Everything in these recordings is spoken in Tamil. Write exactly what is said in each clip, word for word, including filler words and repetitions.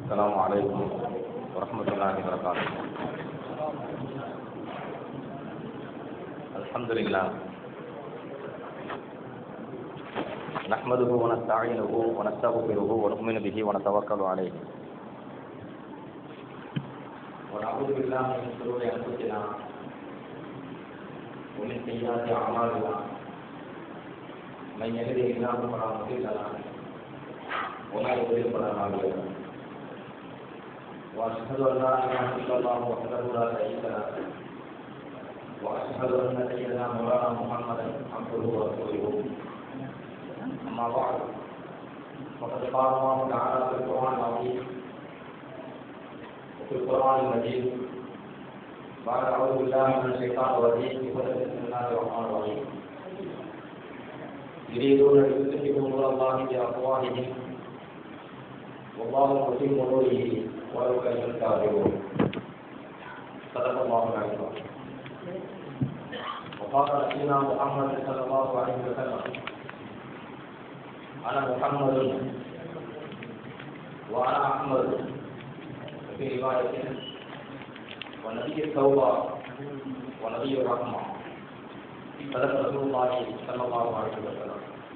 السلام عليكم ورحمة الله وبركاته. الحمد لله نحمده ونستعينه ونستغفره ونؤمن به ونتوكل عليه ونعوذ بالله من شرور أنفسنا ومن سيئات أعمالنا من يهده الله فلا مضل له ومن يضلل فلا هادي له وأشهد أن لا إله إلا الله وحده لا شريك له وأشهد أن سيدنا مولانا محمدا عبده ورسوله. أما بعد فقد قال الله تعالى في القرآن العظيم وفي القرآن المجيد بعد أعوذ بالله من الشيطان الرجيم بسم الله الرحمن الرحيم يريدون ليطفئوا نور الله بأفواههم والله متم نوره ولو كره الكافرون. صدق الله العظيم. وقال نبينا محمد صلى الله عليه وسلم أنا محمد وأنا أحمد في رواية ونبي التوبة ونبي الرحمة. صدق رسول الله صلى الله عليه وسلم.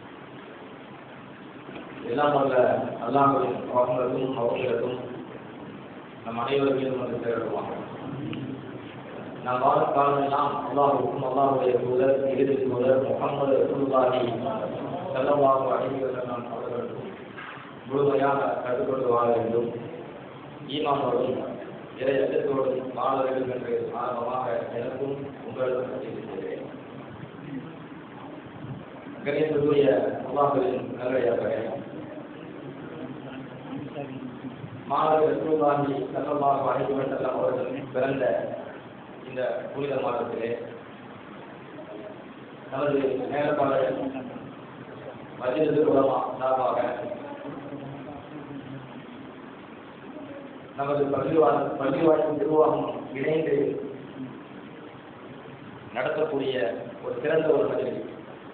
எல்லாம் வல்ல அல்லாஹ்வின் ரஹ்மத்தும் மக்ஃபிரத்தும் நம் அனைவருக்கும் வந்து சேருவாங்க. நாம் வாழும் காலமெல்லாம் அல்லாஹ்வுக்கும் அல்லாஹ்வுடைய தூதர் இறுதி தூதர் முஹம்மது ரசூலுல்லாஹி ஸல்லல்லாஹு அலைஹி வஸல்லம் அவர்களுக்கும் முழுமையாக கட்டுப்பட்டு வாழ வேண்டும், ஈமானோடும் இறை அச்சத்தோடும் வாழ வேண்டும் என்று ஆரம்பமாக எனக்கும் உங்களுக்கும் அறிவிக்கிறேன். கணியத்துக்குரிய அல்லாஹ்வின் நல்லடியார்களே, மாணவர் ரசூலுல்லாஹி ஸல்லல்லாஹு அலைஹி வஸல்லம் அவர்கள் பிறந்த இந்த புனித மாதத்திலே நமது நேரப்பாளைய மஜ்லிஸ் உலமா சார்பாக நமது பள்ளிவாழ் பள்ளிவாழ்வு நிர்வாகம் இணைந்து நடத்தக்கூடிய ஒரு சிறந்த ஒரு மஜ்லிஸ்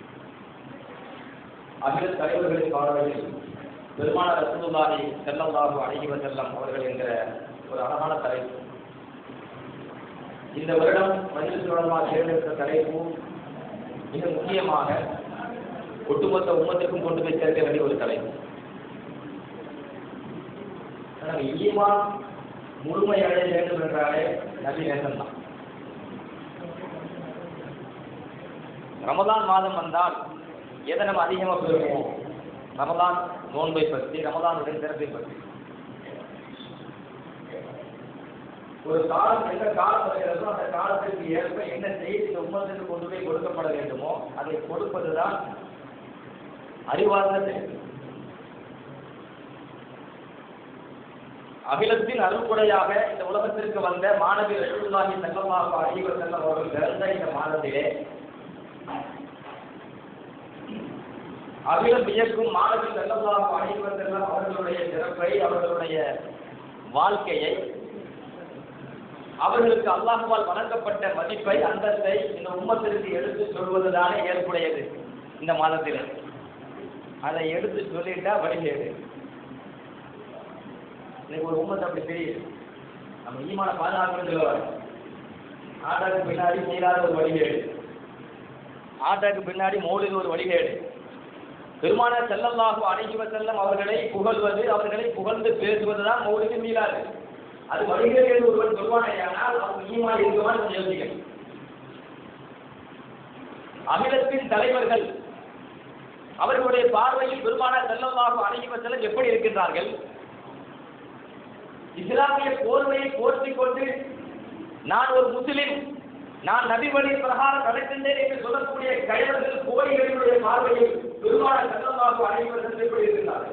அகில தலைவர்களின் பார்வையில் பெருமானார் ரசூலுல்லாஹி ஸல்லல்லாஹு அலைஹி வஸல்லம் அவர்கள் என்கிற ஒரு அழகான தலைப்பு. இந்த வருடம் மஜ்லிஸ் உலமா தேர்ந்தெடுத்த தலைப்பு மிக முக்கியமாக ஒட்டுமொத்த உம்மத்துக்கும் கொண்டு போய் சேர்க்க வேண்டிய ஒரு தலைப்பு. ஈமான் முழுமை அடைய வேண்டும் என்றாலே நபி நேசம் தான். ரமலான் மாதம் வந்தால் எதை நம்ம அதிகமாக பெறுவோம்? ரமலான் நோன்பை பற்றி, ரமலானுடைய சிறப்பை பற்றி. ஒரு காலம் எந்த காலம் வருகிறதோ அந்த காலத்திற்கு ஏற்ப என்ன செய்தி இந்த உம்மத்துக்கு கொண்டு போய் கொடுக்கப்பட வேண்டுமோ அதை கொடுப்பதுதான் அறிவார்ந்த செயல். அகிலத்தின் அருள்கொடையாக இந்த உலகத்திற்கு வந்த மாணவி ரசூலுல்லாஹி ஸல்லல்லாஹு அலைஹி வஸல்லம் அவர்கள் பிறந்த இந்த மாதத்திலே அகிலம் வியக்கும் மாணவி ஸல்லல்லாஹு அலைஹி வஸல்லம் அவர்களுடைய சிறப்பை, அவர்களுடைய வாழ்க்கையை, அவர்களுக்கு அல்லாஹ்வால் வழங்கப்பட்ட மதிப்பை, அந்தத்தை இந்த உம்மத்திற்கு எடுத்து சொல்வதுதானே ஏற்புடையது. இந்த மாதத்திலே அதை எடுத்து சொல்லிட்டா வழிகேடு. இன்னைக்கு ஒரு உம்மத்தை அப்படி தெரியுது. நம்ம ஈமான பாதுகாப்பு ஆட்டாக்கு பின்னாடி செய்யாத ஒரு வழிகேடு, ஆட்டாக்கு பின்னாடி மௌலிது ஒரு வழிகேடு. பெருமானார் ஸல்லல்லாஹு அலைஹி வஸல்லம் அவர்களை புகழ்வது, அவர்களை புகழ்ந்து பேசுவதுதான் மௌலிது மீளாது. அது வழிகேடு என்று ஒருவன் சொல்வானேயானால் அவன் ஈமான் இருக்குவான் யோசிக்கணும். அகிலத்தின் தலைவர்கள் அவர்களுடைய பார்வையில் பெருமானார் ஸல்லல்லாஹு அலைஹி வஸல்லம் எப்படி இருக்கின்றார்கள்? இஸ்லாமிய போர்வையை போர்த்திக் கொண்டு நான் ஒரு முஸ்லிம், நான் நபி வழி பிரகாரம் நடக்கின்றேன் என்று சொல்லக்கூடிய கைவர்கள் கோயில்களுடைய பார்வையில் பெருமானார் ஸல்லல்லாஹு அலைஹி வஸல்லம் எப்படி இருக்கிறார்கள்?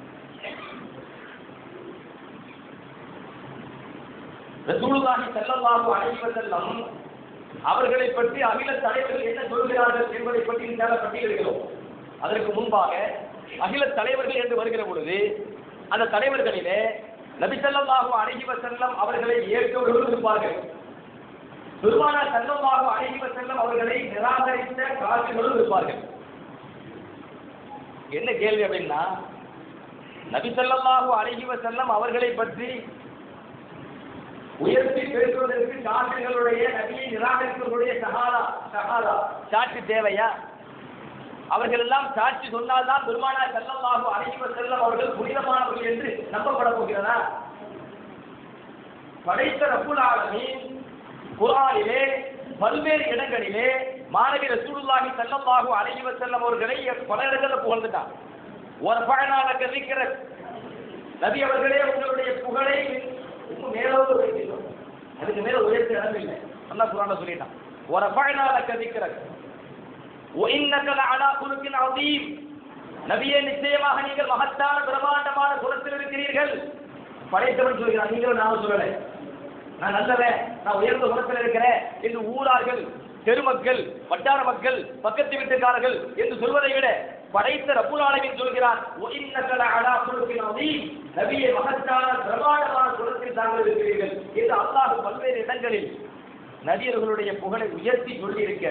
ரசூலுல்லாஹி ஸல்லல்லாஹு அலைஹி வஸல்லம் அவர்களை பற்றி அகில தலைவர்கள் என்ன சொல்கிறார்கள் என்பதை பற்றி இந்த பட்டியலிடுகிறோம். அதற்கு முன்பாக அகில தலைவர்கள் என்று வருகிற பொழுது அந்த தலைவர்களிலே நபி ஸல்லல்லாஹு அலைஹி வஸல்லம் அவர்களை ஏற்றவர்களும் இருப்பார்கள், பெருமானார் ஸல்லல்லாஹு அலைஹி வஸல்லம் அவர்களை நிராகரித்த காபிர்களும் இருப்பார்கள். என்ன கேள்வி அப்படின்னா, நபி ஸல்லல்லாஹு அலைஹி வஸல்லம் அவர்களை பற்றி உயர்த்தி பேசுவதற்கு காபிர்களுடைய நபியை நிராகரிப்பவர்களுடைய ஷஹாதா ஷஹாதா சாட்சி தேவையா? அவர்கள் எல்லாம் சாட்சி சொன்னால்தான் பெருமானார் ஸல்லல்லாஹு அலைஹி வஸல்லம் அவர்கள் புனிதமானவர்கள் என்று நம்பப்பட போகிறதா? படைத்த ரப்புல் ஆலமீன் குர்ஆனிலே பல்வேறு இடங்களிலே மாணவி ரசூலுல்லாஹி ஸல்லல்லாஹு அலைஹி வஸல்லம் அவர்களை பல இடங்களில் புகழ்ந்துட்டார். வர்ஃபஅனா லக ذிக்ரக், நபி அவர்களே உங்களுடைய புகழை மேலோடு வைக்கிறோம், அதுக்கு மேல உயர்த்த இடம் இல்லை. அல்லாஹ் குர்ஆன்ல சொல்லிட்டான், வர்ஃபஅனா லக ذிக்ரக் وإنك لعلى خلق عظيم, நபியே நிச்சயமாக நீங்கள் மகத்தான பிரமாண்டமான குணத்தில் இருக்கிறீர்கள். படைத்தவன் சொல்கிறான், நீங்களும் நான் சொல்லலை, நான் நல்லவன், நான் உயர்ந்த குணத்தில் இருக்கிறேன் என்று ஊரார்கள், தெருமக்கள், வட்டார மக்கள், பக்கத்து வீட்டுக்காரர்கள் என்று சொல்வதை விட படைத்த ரப்புல் ஆலமீன் சொல்கிறான், وإنك لعلى خلق عظيم, நபியே மகத்தான பிரமாண்டமான குணத்தில் தாங்கள் இருக்கிறீர்கள் என்று அல்லாஹ் பல்வேறு இடங்களில் நபியர்களுடைய புகழை உயர்த்தி சொல்லியிருக்க,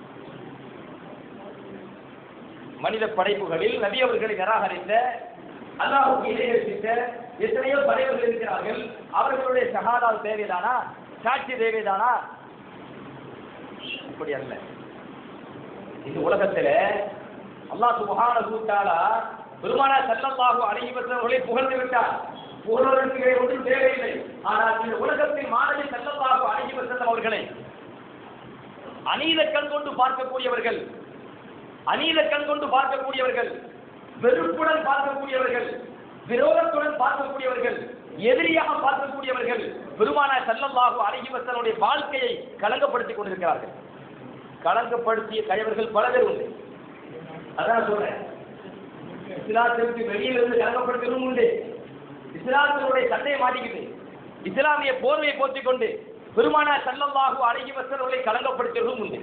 மனித படைப்புகளில் நபி அவர்களை நிராகரித்த, அல்லாஹ்வுக்கு இணை கற்பித்த எத்தனையோ படைப்புகள் இருக்கிறார்கள். அவர்களுடைய ஷஹாதா தேவைதானா? சாட்சி தேவைதானா? அப்படி அல்ல. இந்த உலகத்தில் அல்லாஹ் சுப்ஹானஹு வ தஆலா பெருமானார் ஸல்லல்லாஹு அலைஹி வஸல்லம் அவர்களை புகழ்ந்து விட்டார். புகழ்வதற்கு வேறு ஒன்றும் தேவையில்லை. ஆனால் இந்த உலகத்தில் மாணவி ஸல்லல்லாஹு அலைஹி வஸல்லம் அவர்களை அநீத கண் கொண்டு பார்க்கக்கூடியவர்கள், அநீத கண் கொண்டு பார்க்கக்கூடியவர்கள், வெறுப்புடன் பார்க்கக்கூடியவர்கள், விரோதத்துடன் பார்க்கக்கூடியவர்கள், எதிரியாக பார்க்கக்கூடியவர்கள் பெருமானார் ஸல்லல்லாஹு அலைஹி வஸல்லம் வாழ்க்கையை கலங்கப்படுத்திக் கொண்டிருக்கிறார்கள். கலங்கப்படுத்திய கயவர்கள் பல பேர் உண்டு. அதான் சொல்றேன், இஸ்லாத்திற்கு வெளியிலிருந்து கலங்கப்படுத்தவும் உண்டு. இஸ்லாத்தினுடைய சட்டையை மாட்டிக்கிட்டு இஸ்லாமிய போர்வையை போற்றிக் கொண்டு பெருமானார் ஸல்லல்லாஹு அலைஹி வஸல்லம் கலங்கப்படுத்துவதும் உண்டு.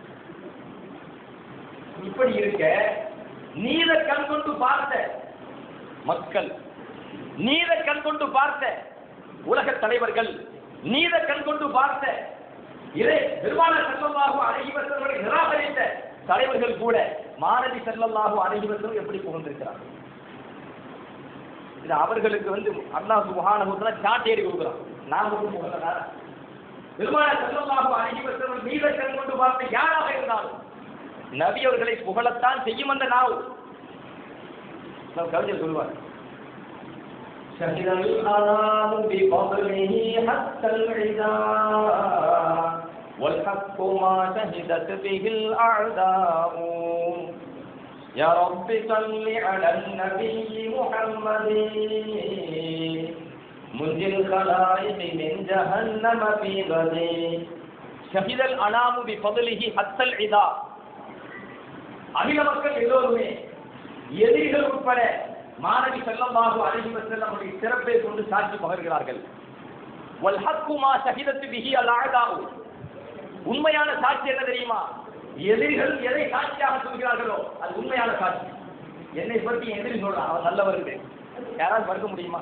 இப்படி இருக்க நீத கண் கொண்டு பார்த்த மக்கள், நீத கண் கொண்டு பார்த்த உலக தலைவர்கள், நீத கண் கொண்டு பார்த்த இறை பெருமானார் ஸல்லல்லாஹு அலைஹி வஸல்லம் நிராகரித்த தலைவர்கள் கூட மாணவி ஸல்லல்லாஹு அலைஹி வஸல்லம் எப்படி புகழ்ந்திருக்கிறார்கள். இது அவர்களுக்கு வந்து அல்லாஹ் சுப்ஹானஹு வ தஆலா சாட்டி ஏறி கொடுக்குறான். நாம மட்டும் புகழலாம். பெருமானார் ஸல்லல்லாஹு அலைஹி வஸல்லம் நீத கண் கொண்டு பார்த்த யாராக இருந்தாலும் நபி அவர்களை புகழத்தான் செய்யும். அந்த நாவு நாம் கவிஞர் சொல்லுவார், ஷஹிதல் அனாமு பிஃபத்லிஹி ஹத்தல் இதா வல் ஹக்கு மா ஷஹிதத் பிஹில் அஅதாஉ யா ரப்பி ஸல்லி அலன் நபிய்யி முஹம்மதின் முன்ஜில் கலாயிகி மின் ஜஹன்னம ஃபீ கதி. ஷஹிதல் அனாமு பிஃபத்லிஹி ஹத்தல் இதா, அகில மக்கள் எல்லோருமே எதிரிகள் உட்பட மாணவி ஸல்லல்லாஹு அலைஹி வஸல்லம் சிறப்பை கொண்டு சாட்சி பகர்கிறார்கள். வல் ஹக்கு மா ஷஹிதத் பிஹி அல் அஅதாஉ, உண்மையான சாட்சி என்ன தெரியுமா? எதிரிகள் எதை சாட்சியாக சொல்கிறார்களோ அது உண்மையான சாட்சி. என்னை பற்றி எதிரி சொல்றான், அவன் நல்லவர்கள், யாராவது மறுக்க முடியுமா?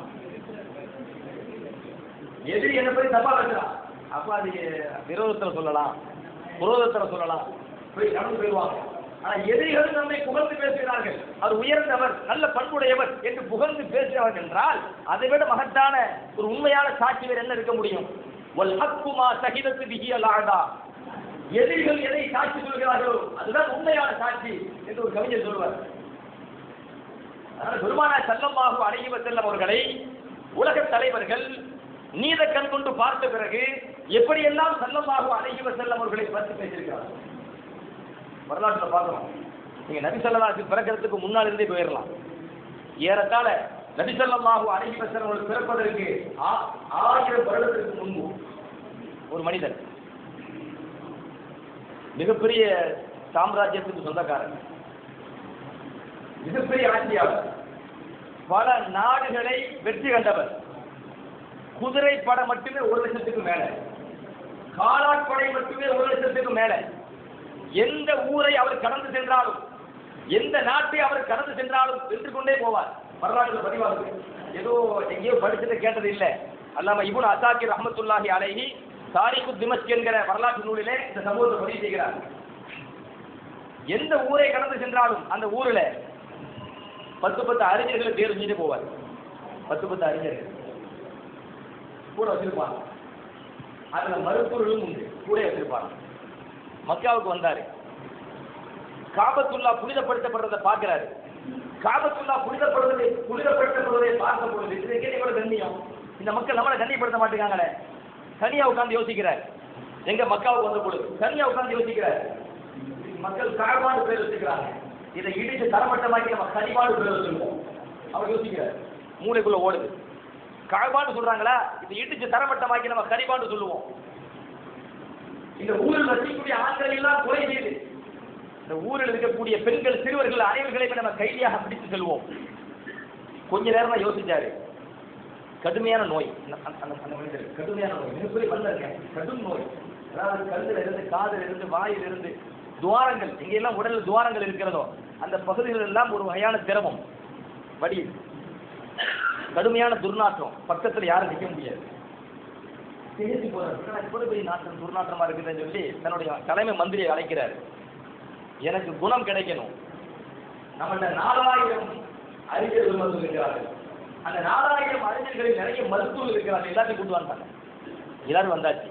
எதிரி என்னை பற்றி தப்பா பேசுறான், அப்ப அது விரோதத்தில் சொல்லலாம், புரோதத்தில் சொல்லலாம், போய் கடந்து போயிடுவாங்க. ஆனா எதிரிகள் நம்மை புகழ்ந்து பேசுகிறார்கள், அவர் உயர்ந்தவர், நல்ல பண்புடையவர் என்று புகழ்ந்து பேசுகிறவர் என்றால் அதை விட மகத்தான ஒரு உண்மையான சாட்சி வேறு என்ன இருக்க முடியும்? வல் ஹக்கு மா ஷஹிதத் பிஹி அல் அஅதா, எதிரிகள் எதை சாட்சி சொல்கிறார்களோ அதுதான் உண்மையான சாட்சி என்று ஒரு கவிஞர் சொல்வார். அதனால் பெருமானார் ஸல்லல்லாஹு அலைஹி வஸல்லம் அவர்களை உலக தலைவர்கள் நீத கண் கொண்டு பார்த்த பிறகு எப்படியெல்லாம் ஸல்லல்லாஹு அலைஹி வஸல்லம் அவர்களை பற்றி பேசியிருக்கிறார்கள் வரலாற்றில் பார்க்கணும். நீங்க நபி ஸல்லல்லாஹு பிறக்கிறதுக்கு முன்னால் இருந்தே போயிடலாம். ஏறத்தாழ நபி ஸல்லல்லாஹு அலைஹி வஸல்லம் பிறப்பதற்கு ஆயிரம் வருடத்திற்கு முன்பு ஒரு மனிதர், மிகப்பெரிய சாம்ராஜ்யத்துக்கு சொந்தக்காரர், மிகப்பெரிய ஆட்சியாளர், பல நாடுகளை வெற்றி கண்டவர், குதிரை படை மட்டுமே ஒரு லட்சத்துக்கு மேல, காலாட்படை மட்டுமே ஒரு லட்சத்துக்கு மேல, எந்த ஊரை அவர் கடந்து சென்றாலும், எந்த நாட்டை அவர் கடந்து சென்றாலும் வென்று கொண்டே போவார். வரலாற்று பதிவாக ஏதோ எங்கேயோ படிச்சதை கேட்டது இல்லை. அல்லாம இப்னு அசாக்கிர் ரஹ்மத்துல்லாஹி அலைஹி தாரிகு திமஸ்க் என்கிற வரலாற்று நூலிலே இந்த சம்பவத்தை பதிவு செய்கிறார். எந்த ஊரை கடந்து சென்றாலும் அந்த ஊரில் பத்து பத்து அறிஞர்களை பேர் செஞ்சுட்டு போவார். பத்து பத்து அறிஞர்கள் கூட வச்சிருப்பாங்க. அதுல மருத்துவர்களும் உண்டு, கூட வச்சிருப்பாங்க. மக்காவுக்கு வந்தாரு. காபத்துல்லா புனிதப்படுத்தப்படுறதை பார்க்கிறாரு. காபத்துல்லா புனிதப்படுவதை புனிதப்படுத்தப்படுவதை பார்க்க பொழுது இதுக்கே இவ்வளவு கண்ணியம், இந்த மக்கள் நம்மளை கண்ணியப்படுத்த மாட்டேங்காங்களே. தனியா உட்கார்ந்து யோசிக்கிறார். எங்க மக்காவுக்கு வந்த பொழுது தனியா உட்கார்ந்து யோசிக்கிறார். மக்கள் காபான்னு பேர் வச்சுக்கிறாங்க, இதை இடிச்சு தரமட்டமாக்கி நம்ம கனிபாடு பேர் வச்சிருக்கோம். அவர் யோசிக்கிறார். மூளைக்குள்ள ஓடுது. காபான்னு சொல்றாங்களா, இதை இடிச்சு தரமட்டமாக்கி நம்ம கனிபான்னு சொல்லுவோம். இந்த ஊரில் வசிக்கக்கூடிய ஆண்கள் எல்லாம் கொலை செய்து இந்த ஊரில் இருக்கக்கூடிய பெண்கள் சிறுவர்கள் அனைவர்களையும் நம்ம கைதியாக பிடித்து செல்வோம். கொஞ்ச நேரம் தான் யோசிச்சாரு. கடுமையான நோய், கடுமையான நோய், மிகப்பெரிய வல்லங்க, கடும் நோய். அதாவது கல்லுல இருந்து, காதில் இருந்து, வாயில் இருந்து, துவாரங்கள் எங்கெல்லாம் உடலில் துவாரங்கள் இருக்கிறதோ அந்த பகுதிகள் எல்லாம் ஒரு வகையான திரவம் வடி, கடுமையான துர்நாற்றம். பக்கத்தில் யாரும் நிற்க முடியாது. திகழ்ச்சி போறாரு. பெரிய நாட்டம் துர்நாற்றமா இருக்குதுன்னு சொல்லி தன்னுடைய தலைமை மந்திரியை அழைக்கிறார். எனக்கு குணம் கிடைக்கணும். நம்மள்ட நாலாயிரம் அறிஞர்கள் இருக்கிறார்கள். அந்த நாலாயிரம் அறிஞர்களில் நிறைய மருத்துவர்கள் இருக்கிறார்கள். எல்லாத்தையும் கூட்டு வந்தாங்க. எல்லாரும் வந்தாச்சு.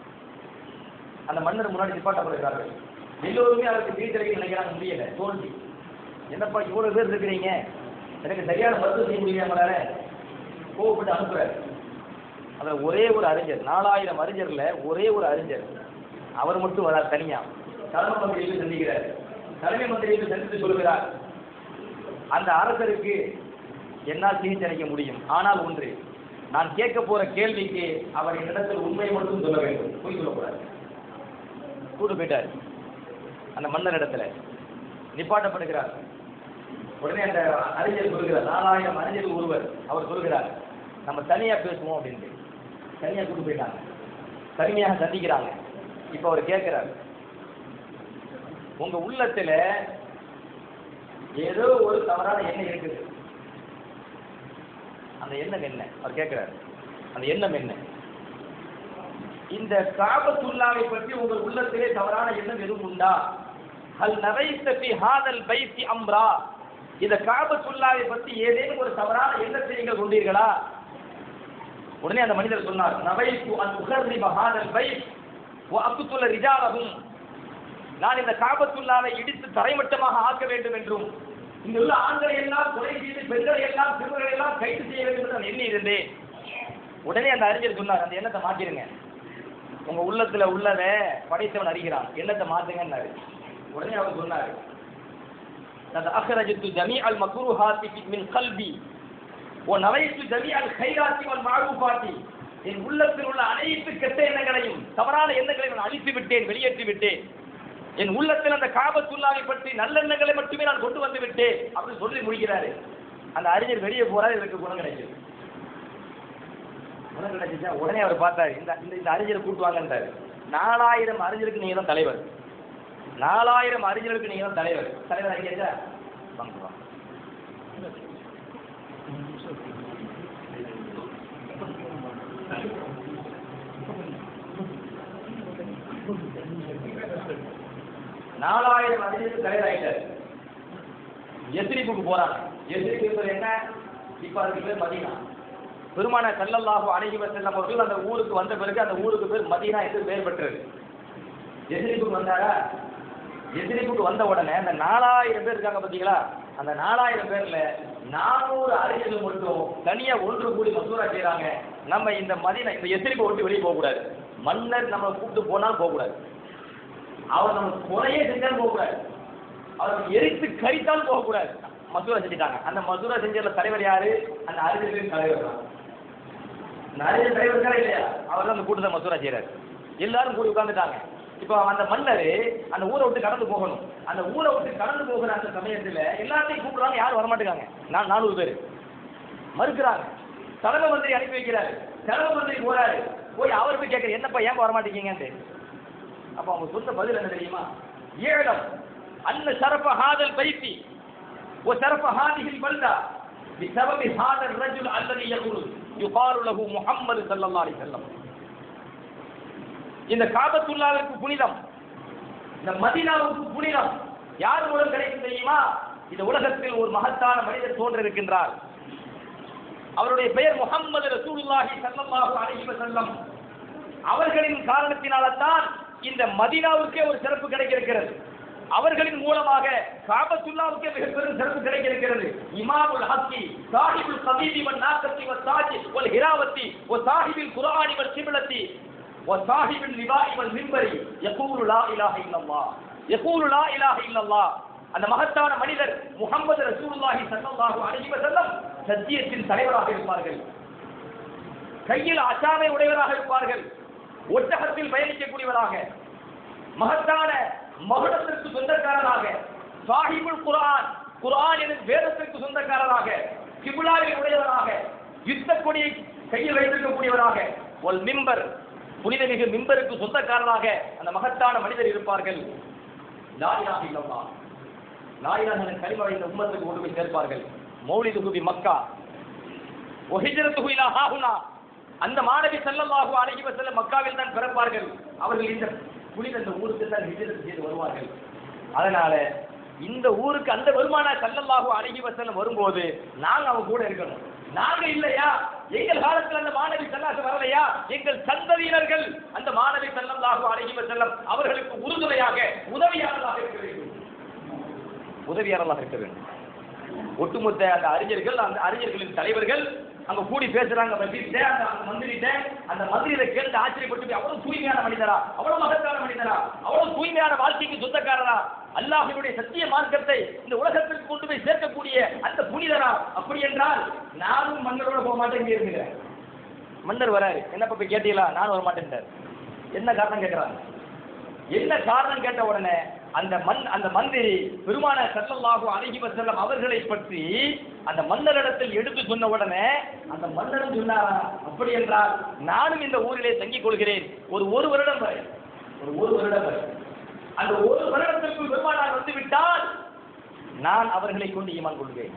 அந்த மன்னர் முன்னாடி நிப்பாட்டப்படுகிறார்கள். எல்லோருமே அவருக்கு வீட்டறைக்கு நினைக்கிறாங்க. முடியல, தோல்வி. என்னப்பா இவ்வளவு பேர் இருக்கிறீங்க, எனக்கு சரியான மருத்துவம் செய்ய முடியாமலார கோவப்பட்டு அனுப்புறாரு. அதில் ஒரே ஒரு அறிஞர், நாலாயிரம் அறிஞர்ல ஒரே ஒரு அறிஞர், அவர் மட்டும் வரார் தனியா. தலைமை மந்திரியில் சந்திக்கிறார். தலைமை மந்திரியில் சந்தித்து சொல்கிறார், அந்த அரசருக்கு என்னால் சிகிச்சை அளிக்க முடியும். ஆனால் ஒன்று, நான் கேட்க போற கேள்விக்கு அவர் என்னிடத்தில் உண்மையை மட்டும் சொல்ல வேண்டும், பொய் சொல்லக்கூடாது. கூட்டு போயிட்டார். அந்த மன்னர் இடத்துல நிப்பாட்டப்படுகிறார். உடனே அந்த அறிஞர் சொல்கிறார், நாலாயிரம் அறிஞர் ஒருவர், அவர் சொல்கிறார், நம்ம தனியா பேசுவோம் அப்படின்ட்டு. தனியா கூட்டு போயிட்டாங்க. தனிமையாக சந்திக்கிறாங்க. இப்ப அவர் கேட்கிறார், உங்க உள்ளத்துல ஏதோ ஒரு தவறான எண்ணம் இருக்குது, அந்த எண்ணம் என்ன? அவர் கேட்கிறார். அந்த எண்ணம் என்ன? இந்த காபத்துல்லாவை பற்றி உங்கள் உள்ளத்திலே தவறான எண்ணம் எதுவும் உண்டா? ஹல் நவைத்த ஃபி ஹாதல் பைத்தி அம்ரா, இந்த காபத்துல்லாவை பற்றி ஏதேனும் ஒரு தவறான எண்ணத்தை நீங்கள் கொண்டீர்களா? உடனே அந்த மனிதர் சொன்னார், நவைத்து அன் உகர்ரிப ஹாதல் பைத் வ அக்துல ரிஜாலஹும், நான் இந்த காபத்துல்லாவை இடித்து தரைமட்டமாக ஆக்க வேண்டும் என்றும் இங்க உள்ள ஆண்களை எல்லாம் கொலை செய்து பெண்களை எல்லாம் சிறுவர்களை எல்லாம் கைது செய்ய வேண்டும் என்று நான் எண்ணி இருந்தேன். உடனே அந்த அறிஞர் சொன்னார், அந்த எண்ணத்தை மாற்றிருங்க, உங்க உள்ளத்துல உள்ளதை படைத்தவன் அறிகிறான், எண்ணத்தை மாற்றுங்கன்னாரு. உடனே அவர் சொன்னார், அக்ரஜத்து ஜமீஅல் மக்ரூஹாத்தி மின் கல்பி வ நவைத்து ஜமீஅல் கைராத்தி வல் மஅரூஃபாத்தி, என் உள்ளத்தில் உள்ள அனைத்து கெட்ட எண்ணங்களையும் தவறான எண்ணங்களையும் நான் அழித்து விட்டேன், வெளியேற்றி விட்டேன். என் உள்ளத்தில் அந்த காபத்துல்லாவை பற்றி நல்லெண்ணங்களை மட்டுமே நான் கொண்டு வந்து விட்டேன் அப்படின்னு சொல்லி முடிக்கிறாரு. அந்த அறிஞர் வெளியே போறாரு. இதற்கு குணம் கிடைச்சது. குணம் கிடைச்சிச்சா? உடனே அவர் பார்த்தாரு, இந்த இந்த அறிஞரை கூட்டுவாங்கன்றாரு. நாலாயிரம் அறிஞருக்கு நீங்க தான் தலைவர், நாலாயிரம் அறிஞருக்கு நீங்க தான் தலைவர். தலைவர் அறிஞர் வாங்க வாங்க. நாலாயிரம் அறிஞருக்கு தலைவர் ஆயிட்டாரு. எஸ்ரிபுக்கு போறாங்க. எஸ்ரிபு என்ன? இப்ப அதுக்கு பேர் மதீனா. பெருமான ஸல்லல்லாஹு அலைஹி வஸல்லம் அவர்கள் அந்த ஊருக்கு வந்த பிறகு அந்த ஊருக்கு பேர் மதீனா என்று பெயர் பெற்றது. எஸ்ரிபுக்கு வந்தாரா? எஸ்ரிபுக்கு வந்த உடனே அந்த நாலாயிரம் பேர் இருக்காங்க பார்த்தீங்களா, அந்த நாலாயிரம் பேர்ல நானூறு அறிஞர்கள் மட்டும் தனியா ஒன்று கூடி மசூரா செய்யறாங்க. நம்ம இந்த மதீனா இந்த எஸ்ரிபை விட்டு வெளியே போகக்கூடாது. மன்னர் நம்ம கூப்பிட்டு போனாலும் போகக்கூடாது. அவர் நம்ம கொலையே செஞ்சாலும் போகக்கூடாது. அவர் எரித்து கரித்தாலும் போகக்கூடாது. மசூரா செஞ்சுட்டாங்க. அந்த மசூரா செஞ்சதுல தலைவர் யாரு? அந்த அறிஞர்களின் தலைவர் தான். அந்த அறிஞர் தலைவர் தான் இல்லையா, அவர் தான் அந்த கூட்டத்தை மசூரா செய்யறாரு. எல்லாரும் கூடி உட்கார்ந்துட்டாங்க. இப்போ அந்த மன்னர் அந்த ஊரை விட்டு கடந்து போகணும். அந்த ஊரை விட்டு கடந்து போகிற அந்த சமயத்தில் எல்லாத்தையும் கூப்பிடுறாங்க, யாரும் வரமாட்டேங்காங்க. நான் நானூறு பேர் மறுக்கிறாங்க. தலைமை மந்திரி அனுப்பி வைக்கிறாரு. தலைமை மந்திரி போறாரு. போய் அவர் போய் கேட்கற, என்னப்பா ஏன் வரமாட்டேங்கன்ட்டு. அப்ப அவங்க சொன்ன பதில் என்ன தெரியுமா? ஏழம் அன்ன ஷரஃப ஹாதல் பைத்தி வ ஷரஃப ஹாதிஹில் பல்தா பிஸபபி ஹாதல் ரஜுல் அல்லதி யகுல் யுகாலு லஹு முஹம்மது ஸல்லல்லாஹு அலைஹி வஸல்லம். இந்த காபத்துல்லாவுக்கு புனிதம், இந்த மதீனாவுக்கு புனிதம் யார் மூலம் கிடைக்கும் தெரியுமா? இந்த உலகத்தில் ஒரு மகத்தான மனிதர் தோன்றிருக்கின்றார். அவருடைய பெயர் முஹம்மது ரசூலுல்லாஹி ஸல்லல்லாஹு அலைஹி வஸல்லம். அவர்களின் காரணத்தினால்தான் இந்த மதீனாவுக்கே ஒரு சிறப்பு கிடைக்கிறது. அவர்களின் மூலமாக காபத்துல்லாவுக்கே மிக பெரும் சிறப்பு கிடைக்கிறது. இமாமுல் ஹக்கி சாஹிபுல் கபீதி வன் நாக்கத்தி வ சாஜி வல் ஹிராவத்தி வ சாஹிபுல் குர்ஆனி வல் கிப்லத்தி வ சாஹிபுல் லிவாஇ வல் மின்பரி யகூலு லா இலாஹ இல்லல்லாஹ் யகூலு லா இலாஹ இல்லல்லாஹ். அந்த மகத்தான மனிதர் முஹம்மது ரசூலுல்லாஹி ஸல்லல்லாஹு அலைஹி வஸல்லம் சத்தியத்தின் தலைவராக இருப்பார்கள். கையில் அசாமை உடையவராக இருப்பார்கள். ஒட்டகத்தில் பயணிக்கக்கூடியவராக, மகத்தான மகுடத்திற்கு சொந்தக்காரராக, சாஹிபுல் குர்ஆன் குர்ஆன் எனும் வேதத்திற்கு சொந்தக்காரராக, கிப்லாவை உடையவராக, யுத்த கொடியை கையில் வைத்திருக்கக்கூடியவராக, ஒல் மிம்பர் புனிதமிகு மிம்பருக்கு சொந்தக்காரராக அந்த மகத்தான மனிதர் இருப்பார்கள். லா இலாஹ இல்லல்லாஹ் லா இலாஹ என்ற கலிமாவை இந்த உம்மத்துக்கு கொண்டு போய் சேர்ப்பார்கள். மௌலிதுஹு பி மக்கா வ ஹிஜ்ரத்துஹு இலா ஹாஹுனா. அந்த மாணவி ஸல்லல்லாஹு அலைஹி வஸல்லம் மக்காவில் தான் பிறப்பார்கள். அவர்கள் இந்த புனித இந்த ஊருக்கு தான் ஹிஜ்ரத் செய்து வருவார்கள். அதனால இந்த ஊருக்கு அந்த பெருமானா ஸல்லல்லாஹு அலைஹி வஸல்லம் வரும்போது நாங்க அவங்க கூட இருக்கணும். நாங்க இல்லையா, எங்கள் காலத்தில் அந்த மாணவி ஸல்லல்லாஹு வரலையா, எங்கள் சந்ததியினர்கள் அந்த மாணவி ஸல்லல்லாஹு அலைஹி வஸல்லம் அவர்களுக்கு உறுதுணையாக உதவியாளராக இருக்க வேண்டும். உதவியாளராக இருக்க வேண்டும். ஒட்டுமொத்த அந்த அறிஞர்கள், அந்த அறிஞர்களின் தலைவர்கள் அங்க கூடி பேசுறாங்க. அந்த மந்திரிட்ட அந்த மந்திரியை கேட்டு ஆச்சரியப்பட்டு, அவ்வளவு தூய்மையான மனிதரா, அவ்வளவு மகத்தான மனிதரா, அவ்வளவு தூய்மையான வாழ்க்கைக்கு சொந்தக்காரரா, அல்லாஹ்வுடைய சத்திய மார்க்கத்தை இந்த உலகத்திற்கு கொண்டு போய் சேர்க்கக்கூடிய அந்த புனிதரா? அப்படி என்றால் நானும் மன்னரோட போக மாட்டேன், இங்கே இருக்கிறேன். மன்னர் வராரு, என்னப்பா போய் கேட்டீங்களா? நானும் வர மாட்டேன். என்ன காரணம் கேட்கிறாங்க? என்ன காரணம் கேட்ட உடனே அந்த மண் அந்த மந்திரி பெருமான ஸல்லல்லாஹு அலைஹி வஸல்லம் அவர்களை பற்றி அந்த மன்னரிடத்தில் எடுத்து சொன்ன உடனே அந்த மன்னரும் சொன்னாரா, அப்படி என்றால் நானும் இந்த ஊரிலே தங்கிக் கொள்கிறேன் ஒரு ஒரு வருடம் வரை ஒரு ஒரு வருடம் வரை அந்த ஒரு வருடத்திற்குள் பெருமானார் வந்துவிட்டால் நான் அவர்களை கொண்டு ஈமான் கொள்வேன்.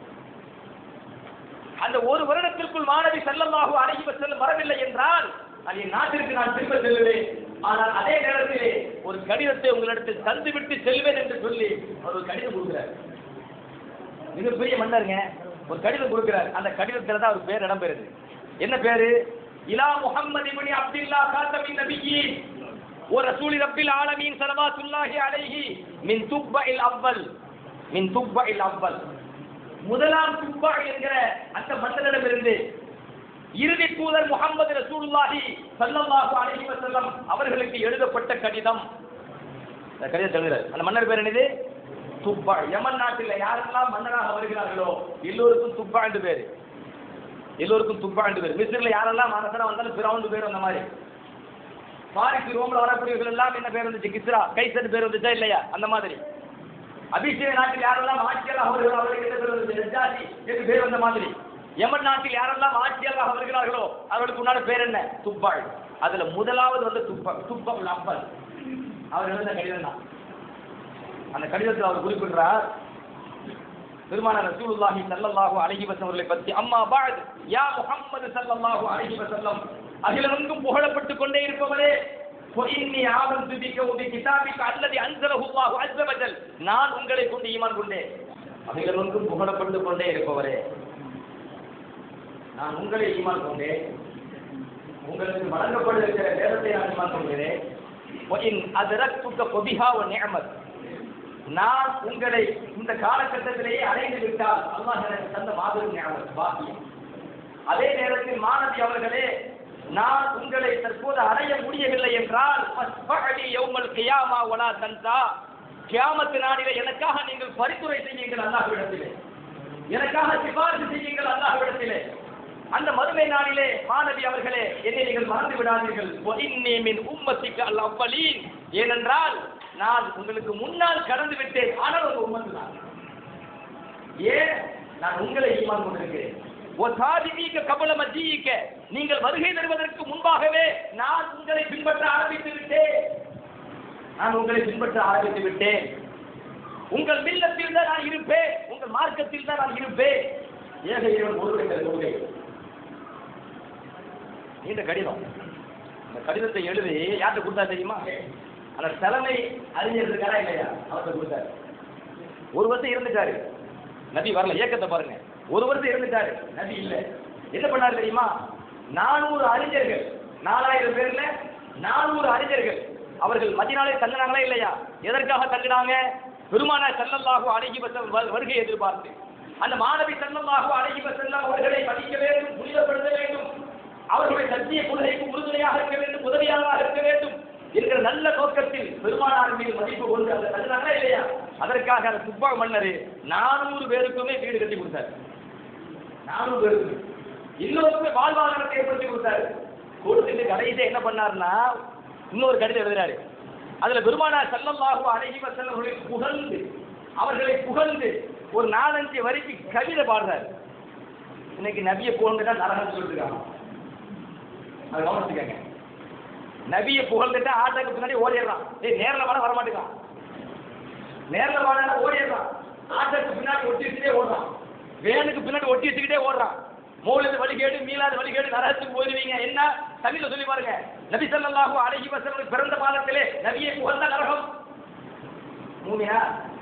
அந்த ஒரு வருடத்திற்குள் மாணவி ஸல்லல்லாஹு அலைஹி வஸல்லம் வரவில்லை என்றால் அது என் நாட்டிற்கு நான் திரும்ப செல்வேன். ஆனால் அதே நேரத்திலே ஒரு கடிதத்தை உங்களிடத்தில் தந்துவிட்டு செல்வேன் என்று சொல்லி அவர் ஒரு கடிதம் கொடுக்கிறார். மிகப்பெரிய மன்னருங்க, ஒரு கடிதம் கொடுக்கிறார். அந்த கடிதத்தில் தான் அவர் பேர் இடம் பெறுது. என்ன பேரு? இலா முஹம்மது இப்னு அப்துல்லாஹ் காத்தமின் நபியீன் வ ரசூலி ரப்பில் ஆலமீன் ஸல்லல்லாஹு அலைஹி மின் துப்பஇல் அவ்வல் மின் துப்பஇல் அவ்வல். முதலாம் துப்பா என்கிற அந்த மன்னரிடமிருந்து இறுதி தூதர் முஹம்மது ரசூலுல்லாஹி ஸல்லல்லாஹு அலைஹி வஸல்லம் அவர்களுக்கு எழுதப்பட்ட கடிதம். இந்த கடிதம் எழுதுறார். அந்த மன்னர் பேர் என்னது? துப்பா. யமன் நாட்டில் யாரெல்லாம் மன்னராக வருகிறார்களோ எல்லோருக்கும் துப்பா என்று பேர். எல்லோருக்கும் துப்பா என்று பேர். மிஸ்ரில் யாரெல்லாம் அரசனா வந்தாலும் ஃபிரௌன் பேர் அந்த மாதிரி. பாரிஸ் ரோம்ல வரக்கூடியவர்கள் எல்லாம் என்ன பேர் வந்துச்சு? கிஸ்ரா, கைசர் பேர் வந்துச்சா இல்லையா? அந்த மாதிரி. அபிஷேக நாட்டில் யாரெல்லாம் ஆட்சியாளர் அவர்கள் அவர்களுக்கு என்ன பேர் வந்துச்சு? நஜ்ஜாஷி என்று பேர் வந்த மாதிரி. யமன் நாட்டில் யாரெல்லாம் ஆட்சியாளராக வருகிறார்களோ அவர்களுக்கு உண்டான பேர் என்ன? துப்பாள். அதுல முதலாவது வந்து துப்ப துப்பல் அப்பல். அவர் எழுந்த கடிதம் தான். அந்த கடிதத்தில் அவர் குறிப்பிடுறார், பெருமானார் ரசூலுல்லாஹி ஸல்லல்லாஹு அலைஹி வஸல்லம் அவர்களை பற்றி, அம்மா பஅத் யா முஹம்மது ஸல்லல்லாஹு அலைஹி வஸல்லம், அகிலமெங்கும் புகழப்பட்டுக் கொண்டே இருப்பவரே, ஃபஇன்னி ஆமன்து பிக வ பிகிதாபிக அல்லதி அன்ஸலஹு அல்லாஹு அஸ்ஸ வஜல், நான் உங்களை கொண்டு ஈமான் கொண்டேன். அகிலமெங்கும் புகழப்பட்டுக் கொண்டே இருப்பவரே, நான் உங்களை ஈமான் கொண்டேன். உங்களுக்கு வழங்கப்படுகிற வேதத்தை நான் ஈமான் கொள்கிறேன். நான் உங்களை இந்த காலகட்டத்திலேயே அடைந்து விட்டால் அல்லாஹ் எனக்கு தந்த மாபெரும் நிஅமத் பாக்கியம். அதே நேரத்தில் மாணவி அவர்களே, நான் உங்களை தற்போது அடைய முடியவில்லை என்றால் ஃபஸ்ஃபஅலி யௌமல் கியாமா வலா தன்சா, கியாமத் நாளிலே எனக்காக நீங்கள் பரிந்துரை செய்யுங்கள் அல்லாஹ்விடத்திலே, எனக்காக சிபாரிசு செய்யுங்கள் அல்லாஹ்விடத்திலே. அந்த மறுமை நாளிலே மாணவி அவர்களே, என்னை நீங்கள் மறந்து விடாதீர்கள். வஇன்னி மின் உம்மத்திக அல் அவ்வலீன், ஏனென்றால் நான் உங்களுக்கு முன்னால் கடந்து விட்டேன், ஆனால் ஒரு உம்மத்து தான். ஏன்? நான் உங்களை ஈமான் கொண்டிருக்கிறேன். வசாதிபீக கபல மஜீக, நீங்கள் வருகை தருவதற்கு முன்பாகவே நான் உங்களை பின்பற்ற ஆரம்பித்து விட்டேன். நான் உங்களை பின்பற்ற ஆரம்பித்து விட்டேன். உங்கள் மில்லத்தில் தான் நான் இருப்பேன், உங்கள் மார்க்கத்தில் தான் நான் இருப்பேன். ஏக இறைவன் ஒருவருடைய கொள்கை. இந்த கடிதம், இந்த கடிதத்தை எழுதி யார்கிட்ட கொடுத்தா தெரியுமா? அந்த தலைமை அறிஞர் இருக்காரா இல்லையா, அவர்கிட்ட கொடுத்தாரு. ஒரு வருஷம் இருந்துட்டாரு, நபி வரல. ஏக்கத்தை பாருங்க, ஒரு வருஷம் இருந்துட்டாரு, நபி இல்ல. என்ன பண்ணாரு தெரியுமா? நானூறு அறிஞர்கள், நாலாயிரம் பேர்ல நானூறு அறிஞர்கள் அவர்கள் மதீனாவிலே தங்கினாங்களா இல்லையா? எதற்காக தங்கினாங்க? பெருமானார் ஸல்லல்லாஹு அலைஹி வஸல்லம் வருகை எதிர்பார்த்து. அந்த மாணவி ஸல்லல்லாஹு அலைஹி வஸல்லம் அவர்களை படிக்க வேண்டும், புனிதப்படுத்த வேண்டும், அவர்களுடைய சத்திய கொள்கைக்கு உறுதுணையாக இருக்க வேண்டும், உதவியாளராக இருக்க வேண்டும் என்கிற நல்ல நோக்கத்தில் பெருமானார் மீது மதிப்பு கொண்டு அந்த தங்கினாங்களா இல்லையா? அதற்காக அந்த குப்பா மன்னர் நானூறு பேருக்குமே வீடு கட்டி கொடுத்தார். நானூறு பேருக்கு இன்னொருக்குமே வாழ்வாதாரத்தை ஏற்படுத்தி கொடுத்தாரு. கொடுத்துட்டு கடைசியா என்ன பண்ணாருன்னா இன்னொரு கடிதம் எழுதுறாரு. அதுல பெருமானார் ஸல்லல்லாஹு அலைஹி வஸல்லம் அவர்களை புகழ்ந்து அவர்களை புகழ்ந்து ஒரு நாலஞ்சு வரைக்கு கவிதை பாடுறாரு. இன்னைக்கு நபியை புகழ்ந்துட்டா நரகம் சொல்லிருக்காங்க. அதை கவனிச்சுக்கங்க. நபியை புகழ்ந்துட்டா ஆட்டோக்கு பின்னாடி ஓடிடுறான். ஏய் நேரில் வாட வர மாட்டேங்கான், நேரில் வாட ஓடிடுறான். ஆட்டோக்கு பின்னாடி ஒட்டி வச்சுட்டே ஓடுறான், வேனுக்கு பின்னாடி ஒட்டி வச்சுக்கிட்டே ஓடுறான். மௌலிது வழிகேடு, மீளாத வழிகேடு, நரகத்துக்கு போயிருவீங்க. என்ன தமிழ்ல சொல்லி பாருங்க. நபி ஸல்லல்லாஹு அலைஹி வஸல்லம் பிறந்த காலத்திலே நபியை புகழ்ந்த நரகம் மூமியா?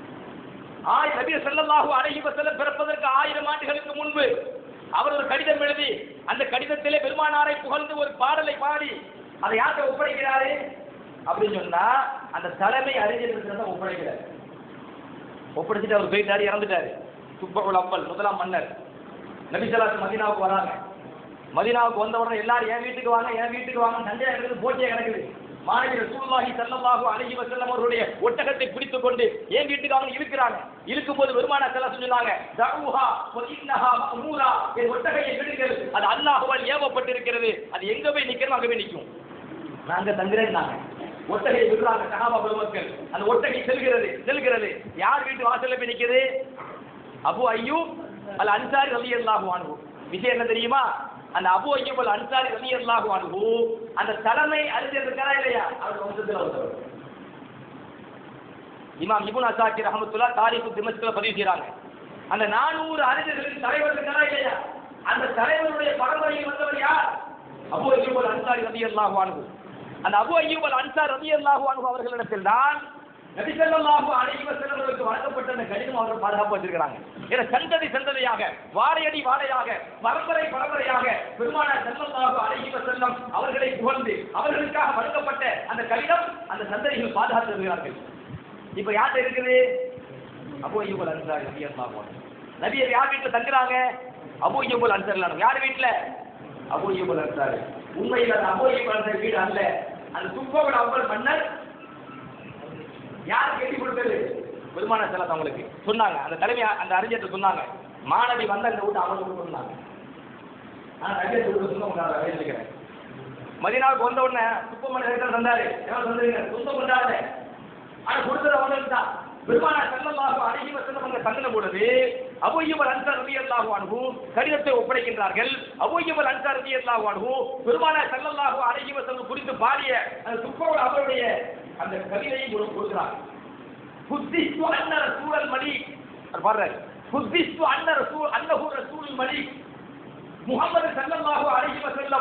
ஆய் நபி ஸல்லல்லாஹு அலைஹி வஸல்லம் பிறப்பதற்கு ஆயிரம் ஆண்டுகளுக்கு முன்பு அவர் ஒரு கடிதம் எழுதி அந்த கடிதத்திலே பெருமானாரை புகழ்ந்து ஒரு பாடலை பாடி அதை யார்கிட்ட ஒப்படைக்கிறாரு அப்படின்னு சொன்னா அந்த தலைமை அறிஞர் தான் ஒப்படைக்கிறார். ஒப்படைச்சிட்டு அவர் போயிட்டாரு, இறந்துட்டாரு. சுப்பகுல் அவ்வல் முதலாம் மன்னர். நபி ஸல்லல்லாஹு மதீனாவுக்கு வராங்க. மதீனாவுக்கு வந்த உடனே எல்லாரும் என் வீட்டுக்கு வாங்க, என் வீட்டுக்கு வாங்க, சண்டையா இருக்குது, போட்டியா கிடக்குது. மாணவி ரசூலுல்லாஹி ஸல்லல்லாஹு அலைஹி வஸல்லம் அவருடைய ஒட்டகத்தை பிடித்துக் கொண்டு என் வீட்டுக்கு அவங்க இழுக்கிறாங்க. இழுக்கும் போது பெருமானார் ஸல்லல்லாஹு அலைஹி சொன்னாங்க, தஊஹா ஃபஇன்னஹா மஅமூரா, என் ஒட்டகையை விடுங்கள், அது அல்லாஹ்வால் ஏவப்பட்டிருக்கிறது, அது எங்க போய் நிக்கணும் அங்க போய் நிக்கும். நாங்க தங்குறேன்னாங்க. ஒட்டகை விடுறாங்க சஹாபா பெருமக்கள். அந்த ஒட்டகை செல்கிறது செல்கிறது யார் வீட்டு வாசல்ல போய் நிக்குது? அபூ அய்யூப் அல் அன்சாரி ரலியல்லாஹு அன்ஹு. விஷயம் என்ன தெரியுமா? அந்த அபூ அய்யூப் அல் அன்சாரி ரலியல்லாஹு அன்ஹு அந்த தலைமை அறிஞர் இருக்காரா இல்லையா? அவர் வம்சத்துல வந்தவர். இமாம் இப்னு அஸாக்கிர் ரஹ்மத்துல்லாஹ் தாரீக் திமஸ்க்ல பதிவு செய்றாங்க. அந்த நானூறு அறிஞர்களின் தலைவர் இருக்காரா இல்லையா? அந்த தலைவருடைய பரம்பரையில் வந்தவர் யார்? அபூ அய்யூப் அல் அன்சாரி ரலியல்லாஹு அன்ஹு. அந்த அபூ அய்யூப் அல் அன்சாரி ரலியல்லாஹு அன்ஹு அவர்களிடத்தில் தான் நபி ஸல்லல்லாஹு அலைஹி வஸல்லம் அவர்களுக்கு வழங்கப்பட்ட அந்த கடிதம் அவர்கள் பாதுகாப்பு வச்சிருக்காங்க. ஏன்னா சந்ததி சந்ததியாக, வாழையடி வாழையாக, பரம்பரை பரம்பரையாக பெருமானார் ஸல்லல்லாஹு அலைஹி வஸல்லம் அவர்களை புகழ்ந்து அவர்களுக்காக வழங்கப்பட்ட அந்த கடிதம் அந்த சந்ததிகள் பாதுகாத்து வருகிறார்கள். இப்ப யார்கிட்ட இருக்குது? அபூ அய்யூப் அல் அன்சாரி ரலியல்லாஹு அன்ஹு. நபி யார் வீட்டுல தங்குறாங்க? Abu Ayyub al Ansari. யார் வீட்டுல? Abu Ayyub al Ansari. உண்மையில் அந்த அபூ அய்யூப் அல் அன்சாரி வீடு அல்ல. அந்த சுப்பகுல் அவ்வல் மன்னர் யார் கேட்டி கொடுத்தது? பெருமானார் ஸல்லல்லாஹு அவங்களுக்கு சொன்னாங்க. அந்த தலைமை அந்த அறிஞர் சொன்னாங்க, மாணவி வந்த அந்த வீட்டு அவங்களுக்கு சொன்னாங்க. ஆனா நபியை சொல்ல சொன்ன உங்களால வேண்டிக்கிறேன். மதீனாவுக்கு வந்த உடனே சுப்பமணி இடத்துல தந்தாரு. என்ன சொல்றீங்க? சொந்தம் கொண்டாடுற. ஆனா கொடுத்தது அவங்களுக்கு தான். பெருமானார் ஸல்லல்லாஹு அலைஹி வஸல்லம் அவங்க தங்கின பொழுது அபூ அய்யூப் அல் அன்சாரி ரலியல்லாஹு அன்ஹு கடிதத்தை ஒப்படைக்கின்றார்கள். அபூ அய்யூப் அல் அன்சாரி ரலியல்லாஹு அன்ஹு பெருமானார் ஸல்லல்லாஹு அலைஹி வஸல்லம் குறித்து பாடிய அந்த சுப்பகுல் அவருடைய அந்த கவிதையை கொடுக்கிறார். புத்திஸ்து அன்ன ரசூல் மலிக் பாடுறாரு. புத்திஸ்து அன்ன ரசூல் அன்னஹு ரசூல் மலிக் முஹம்மது ஸல்லல்லாஹு அலைஹி வஸல்லம்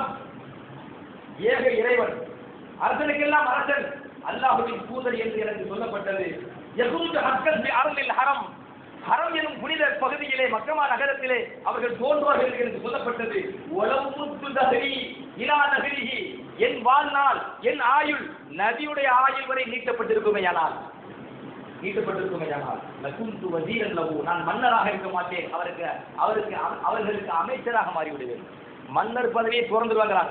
ஏக இறைவன், அரசனுக்கெல்லாம் அரசன், அல்லாஹ்வின் தூதர் என்று எனக்கு சொல்லப்பட்டது. யகுது ஹக்கன் பி அர்லில் ஹரம், ஹரம் எனும் புனித பகுதியிலே மக்கமா நகரத்திலே அவர்கள் தோன்றுவார்கள் என்று சொல்லப்பட்டது. ஒலவு முத்து தஹரி இலா நஹரிஹி, என் வாழ்நாள் என் ஆயுள் நபியுடைய ஆயுள் வரை நீட்டப்பட்டிருக்குமையானால் நீட்டப்பட்டிருக்குமையானால் லகுந்து வஸீரன் லஹு, நான் மன்னராக இருக்க மாட்டேன், அவருக்கு அவருக்கு அவர்களுக்கு அமைச்சராக மாறிவிடுவேன். மன்னர் பதவியை துறந்துருவாங்கிறாங்க,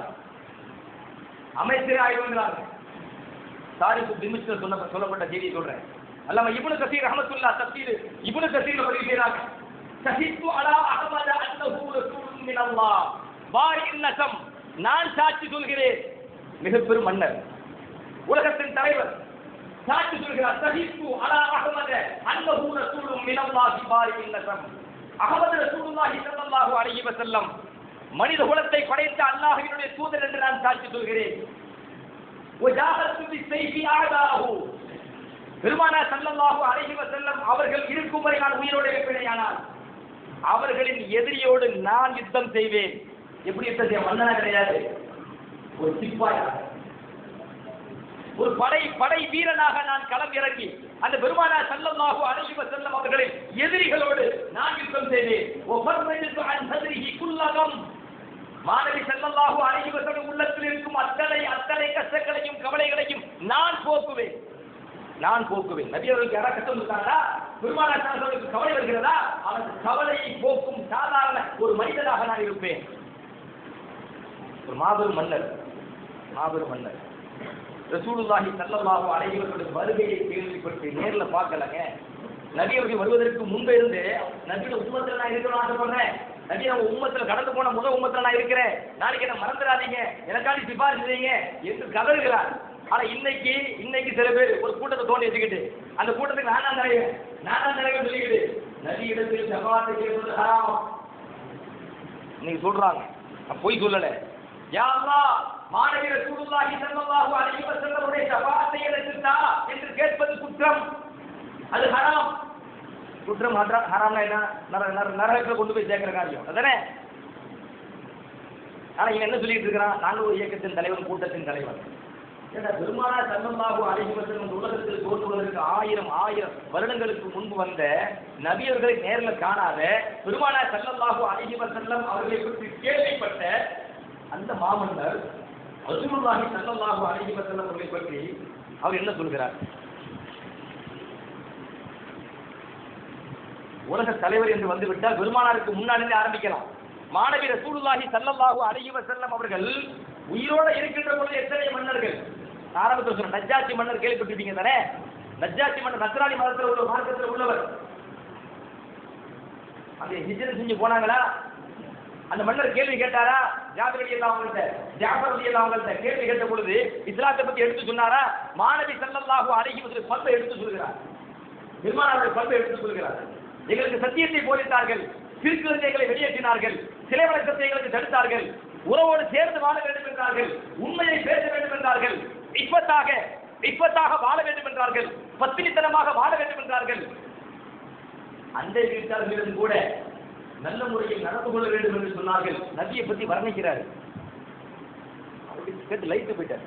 அமைச்சரே ஆயிடுவாங்கிறாங்க. தாரிக் திமிஷ்கில் சொன்ன சொல்லப்பட்ட செய்தியை சொல்றேன். அல்லாம இப்னு கஸீர் ரஹ்மத்துல்லாஹ் தஃசீர் இப்னு கஸீர்ல பதிவு செய்றாங்க. ஷஹீது அலா அஹ்மத அன்னஹு ரசூலுன் மின் அல்லாஹ் பாரின் நஸம், நான் சாட்சி சொல்கிறேன். மிக பெரும் மன்னர், உலகத்தின் தலைவர் சாட்சி சொல்கிறார். ஷஹீது அலா அஹ்மத அன்னஹு ரசூலுன் மின் அல்லாஹ் பாரின் நஸம், அஹ்மது ரசூலுல்லாஹி ஸல்லல்லாஹு அலைஹி வஸல்லம் மனித குலத்தை படைத்த அல்லாஹ்வினுடைய தூதர் என்று நான் சாட்சி சொல்கிறேன். வஜாஹத்து பிஸ்ஸைஃபி அஅதாஹு, பெருமானார் ஸல்லல்லாஹு அலைஹி வஸல்லம் அவர்கள் இருக்கும் வரை நான் உயிரோடு இருப்பேனானால் அவர்களின் எதிரியோடு நான் யுத்தம் செய்வேன். எப்படி யுத்தம் செய்ய? மன்னனா கிடையாது, ஒரு சிப்பாயாக, ஒரு படை படை வீரனாக நான் களம் இறங்கி அந்த பெருமானார் ஸல்லல்லாஹு அலைஹி வஸல்லம் அவர்களின் எதிரிகளோடு நான் யுத்தம் செய்தேன். வஃபர்ரஜது அன் சத்ரிஹி குல்லகம். மாநபி ஸல்லல்லாஹு அலைஹி வஸல்லம் உள்ளத்தில் இருக்கும் அத்தனை அத்தனை கஷ்டங்களையும் கவலைகளையும் நான் போக்குவேன். நான் போக்குவேன். நபி அவர்களுக்கு யாரா கஷ்டம் இருக்காங்களா? பெருமானார் ஸல்லல்லாஹு அலைஹி வஸல்லம் கவலை வருகிறதா? அந்த கவலையை போக்கும் சாதாரண ஒரு மனிதனாக நான் இருப்பேன். ஒரு மாபெரும் மன்னர், மாபெரும் மன்னர் ரசூலுல்லாஹி ஸல்லல்லாஹு அலைஹி வஸல்லம் வருகையை கேள்விப்பட்டு நேர்ல பார்க்கலங்க. நபி அவர்கள் வருவதற்கு முன்பே இருந்து நபியோட உம்மத்துல நான் இருக்கணும்னு ஆசைப்படுறேன். நபி நம்ம உம்மத்துல கடந்து போன முதல் உம்மத்துல நான் இருக்கிறேன். நாளைக்கு என்ன மறந்துடாதீங்க, எனக்காண்டி சிபாரிசு செய்யுங்க என்று கதறுகிறார். ஆனா இன்னைக்கு இன்னைக்கு சில பேர் ஒரு கூட்டத்தை தோண்டி வச்சுக்கிட்டு அந்த கூட்டத்துக்கு நானா தலைவர் நானா தலைவர் சொல்லிக்கிட்டு நபி இடத்தில் ஜமாத்தை கேட்பது ஹராம் இன்னைக்கு சொல்றாங்க. நான் பொய் சொல்லல. யா அல்லாஹ் மாநபி ரசூலுல்லாஹி ஸல்லல்லாஹு அலைஹி வஸல்லமுடைய ஷஃபாஅத்தை எனக்கு தா என்று கேட்பது குற்றம், அது ஹராம். குற்றம் ஹராம்னா என்ன? நரகத்தில் கொண்டு போய் சேர்க்கிற காரியம் அதானே. ஆனா இவன் என்ன சொல்லிட்டு இருக்கிறான்? நாங்கள் ஒரு இயக்கத்தின் தலைவர், கூட்டத்தின் தலைவர். பெருமானார் ஸல்லல்லாஹு அலைஹி வஸல்லம் உலகத்தில் தோன்றுவதற்கு ஆயிரம் ஆயிரம் வருடங்களுக்கு முன்பு வந்த நபியர்களை நேரில் காணாத பெருமானார் ஸல்லல்லாஹு அலைஹி வஸல்லம் அவர்களை பற்றி கேள்விப்பட்ட அந்த மாமன்னர் ரசூலுல்லாஹி ஸல்லல்லாஹு அலைஹி வஸல்லம் அவர்களை பற்றி அவர் என்ன சொல்கிறார்? உலக தலைவர் என்று வந்துவிட்டால் பெருமானாருக்கு முன்னாடியே ஆரம்பிக்கலாம். மாநபி ரசூலுல்லாஹி ஸல்லல்லாஹு அலைஹி வஸல்லம் அவர்கள் உயிரோடு இருக்கின்ற பொழுது எத்தனை மன்னர்கள் ஆரம்பத்தில் சொன்ன நஜ்ஜாசி மன்னர் கேள்விப்பட்டிருப்பீங்க தானே. நஜ்ஜாசி மன்னர் நஸ்ரானி மதத்தில் உள்ள மார்க்கத்தில் உள்ளவர். அந்த ஹிஜ்ரத் செஞ்சு போனாங்களா? அந்த மன்னர் கேள்வி கேட்டாரா? ஜாபர் ரலியல்லாஹு அவங்கள்ட்ட ஜாபர் ரலியல்லாஹு அவங்கள்ட்ட கேள்வி கேட்ட பொழுது இஸ்லாத்தை பத்தி எடுத்து சொன்னாரா? மாநபி ஸல்லல்லாஹு அலைஹி வஸல்லம் பண்பை எடுத்து சொல்கிறார். பெருமானாருடைய பண்பை எடுத்து சொல்கிறார். எங்களுக்கு சத்தியத்தை போதித்தார்கள், திருக்குறளை வெளியேற்றினார்கள், சிலை வணக்கத்தை எங்களுக்கு தடுத்தார்கள், உறவோடு சேர்ந்து வாழ வேண்டும் என்றார்கள், உண்மையை பேச வேண்டும் என்றார்கள், இஃபத்தாக இஃபத்தாக வாழ வேண்டும் என்றார்கள், பத்தினித்தனமாக வாழ வேண்டும் என்றார்கள். அந்த வீட்டார்களும் கூட நல்ல முறையில் நடந்து கொள்ள வேண்டும் என்று சொன்னார்கள். நபியை பற்றி வர்ணிக்கிறார். அவருக்கு கேட்டு லைட்டு போயிட்டார்.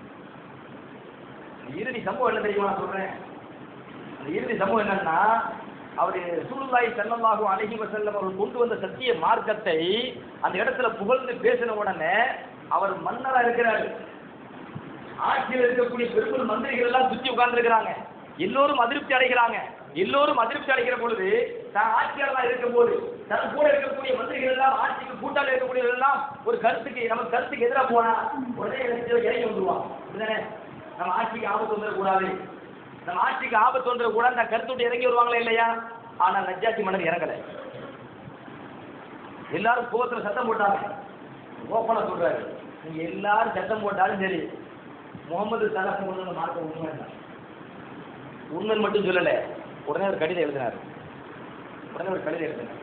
இறுதி சம்பவம் என்ன தெரியுமா நான் சொல்றேன்? அந்த இறுதி சம்பவம் என்னன்னா, அவர் ரசூலுல்லாஹி ஸல்லல்லாஹு அலைஹி வஸல்லம் அவர் கொண்டு வந்த சத்திய மார்க்கத்தை அந்த இடத்துல புகழ்ந்து பேசின உடனே அவர் மன்னரா இருக்கிறார். ஆட்சியில் இருக்கக்கூடிய பெரும்பெரும் மந்திரிகள் எல்லாம் சுற்றி உட்கார்ந்து இருக்கிறாங்க. எல்லோரும் அதிருப்தி அடைகிறாங்க. எல்லோரும் அதிருப்தி அடைகிற பொழுது தான் ஆட்சியாளராக இருக்கும் போது தன் கூட இருக்கக்கூடிய மந்திரிகள் எல்லாம் ஆட்சிக்கு கூட்டாளி இருக்கக்கூடிய எல்லாம் ஒரு கருத்துக்கு நம்ம கருத்துக்கு எதிராக போனா உடனே இறங்கி வந்துருவாங்க. நம்ம ஆட்சிக்கு ஆபத்து வந்துடக்கூடாது, நம்ம ஆட்சிக்கு ஆபத்து வந்துடக்கூடாது, அந்த கருத்து இறங்கி வருவாங்களா இல்லையா? ஆனால் நஜ்ஜாசி மன்னர் இறங்கலை. எல்லாரும் கோபத்தில் சத்தம் போட்டாங்க. ஓப்பனா சொல்றாரு, நீங்க எல்லாரும் சத்தம் போட்டாலும் சரி, முகமது சலாஹ் கொண்டு மார்க்க உண்மை உண்மை மட்டும் சொல்லல. உடனே ஒரு கடிதம் எழுதினார். உடனே ஒரு கடிதம் எழுதினார்.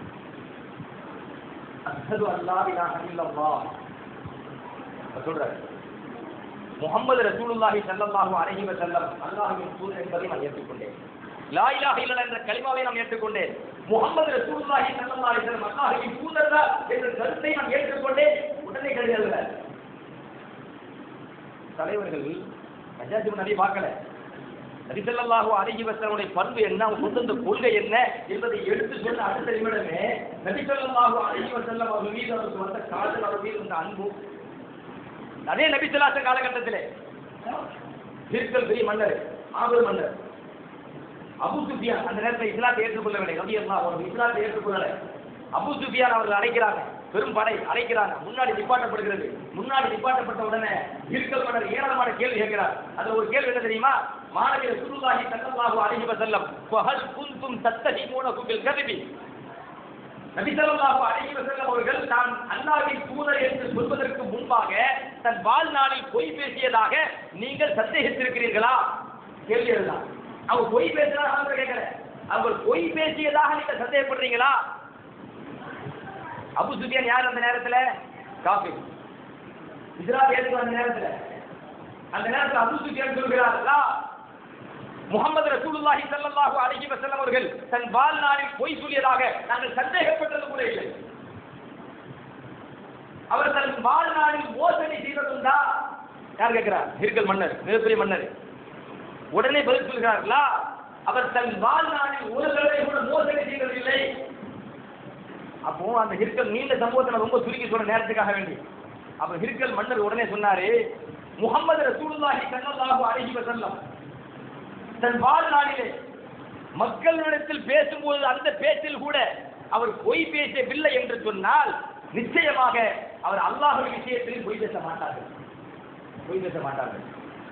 அஷ்ஹது அல்லா இலாஹ இல்லல்லாஹ் சொல்றாரு, முஹம்மது ரசூலுல்லாஹி ஸல்லல்லாஹு அலைஹி வஸல்லம் அல்லாஹ்வின் தூதர் என்பதை நான் ஏற்றுக்கொண்டேன். லா இலாஹ இல்லல்லாஹ் என்ற கலிமாவை நான் ஏற்றுக்கொண்டேன். முஹம்மது ரசூலுல்லாஹி ஸல்லல்லாஹு அலைஹி வஸல்லம் அல்லாஹ்வின் தூதர் என்ற கருத்தை நான் ஏற்றுக்கொண்டேன். உடனே கடிதம் எழுதினார். தலைவர்கள் நஜ்ஜாசி நபி பார்க்கல. நபி ஸல்லல்லாஹு அலைஹி வஸல்லம் பண்பு என்ன, அவங்க கொண்டு வந்த கொள்கை என்ன என்பதை எடுத்து சொன்ன அடுத்த நிமிடமே நபி ஸல்லல்லாஹு அலைஹி வஸல்லம் அவர்கள் மீது அவருக்கு வந்த காதல், அவர் மீது வந்த அன்பு. அதே நபி ஸல்லல்லாஹு காலகட்டத்திலே ஹிர்கல் பெரிய மன்னர், ஆபர் மன்னர் அபூ சுஃபியான் அந்த நேரத்தில் இஸ்லாத்தை ஏற்றுக்கொள்ளவில்லை. ரலியல்லாஹு அன்ஹு இஸ்லாத்தை ஏற்றுக்கொள்ளலை. அபூ சுஃபியான் அவர்கள் அழைக்கிறாங்க, பெரும் படை அழைக்கிறாங்க. முன்னாடி நிப்பாட்டப்படுகிறது. முன்னாடி நிப்பாட்டப்பட்ட உடனே ஹிர்கல் மன்னர் ஏராளமான கேள்வி கேட்கிறார். அதுல ஒரு கேள்வி என்ன தெரியுமா? மாநபி ரசூலுல்லாஹி ஸல்லல்லாஹு அலைஹி வஸல்லம் ஃபஹல் குன்தும் தத்தஹிமூனஹு பில் கذب. நபி ஸல்லல்லாஹு அலைஹி வஸல்லம் அவர்கள் தான் அல்லாஹ்வின் தூதர் என்று சொல்வதற்கு முன்பாக தன் வாழ்நாளில் பொய் பேசியதாக நீங்கள் சந்தேகித்திருக்கிறீர்களா? கேள்வி எழுதான். அவங்க பொய் பேசுறாங்க அவங்க கேட்கல. அவங்க பொய் பேசியதாக நீங்க சந்தேகப்படுறீங்களா? அபூ சுஃபியான் யார் அந்த நேரத்துல? காஃபிர். இஸ்லாம் ஏற்று அந்த நேரத்துல அந்த நேரத்தில் அபூ சுஃபியான் சொல்கிறார்களா, முஹம்மது ரசூலுல்லாஹி ஸல்லல்லாஹு அலைஹி வஸல்லம் அவர்கள் தன் வாழ்நாளில் பொய் சொல்லியதாக நாங்கள் சந்தேகப்பட்டது கூட இல்லை. அவர் தன் வாழ்நாளில் மோசடி செய்ததுண்டா? யார் கேட்கிறார்? ஹிர்கல் மன்னர், மிகப்பெரிய மன்னர். உடனே பதில் சொல்கிறார்களா, அவர் தன் வாழ்நாளில் ஒரு தடவை கூட மோசடி செய்ததில்லை. அப்போ அந்த ஹிர்கல் நீண்ட சம்பவத்தை ரொம்ப சுருக்கி சொல்ற நேரத்துக்காக வேண்டி அப்ப ஹிர்கல் மன்னர் உடனே சொன்னாரு, முஹம்மது ரசூலுல்லாஹி ஸல்லல்லாஹு அலைஹி வஸல்லம் தன் வாழ்நாளிலே மக்களிடத்தில் பேசும்போது அந்த பேச்சில் கூட அவர் பொய் பேசவில்லை என்று சொன்னால் நிச்சயமாக அவர் அல்லாஹ்வின் விஷயத்தில் பொய் பேச மாட்டார்கள், பொய் பேச மாட்டார்கள்.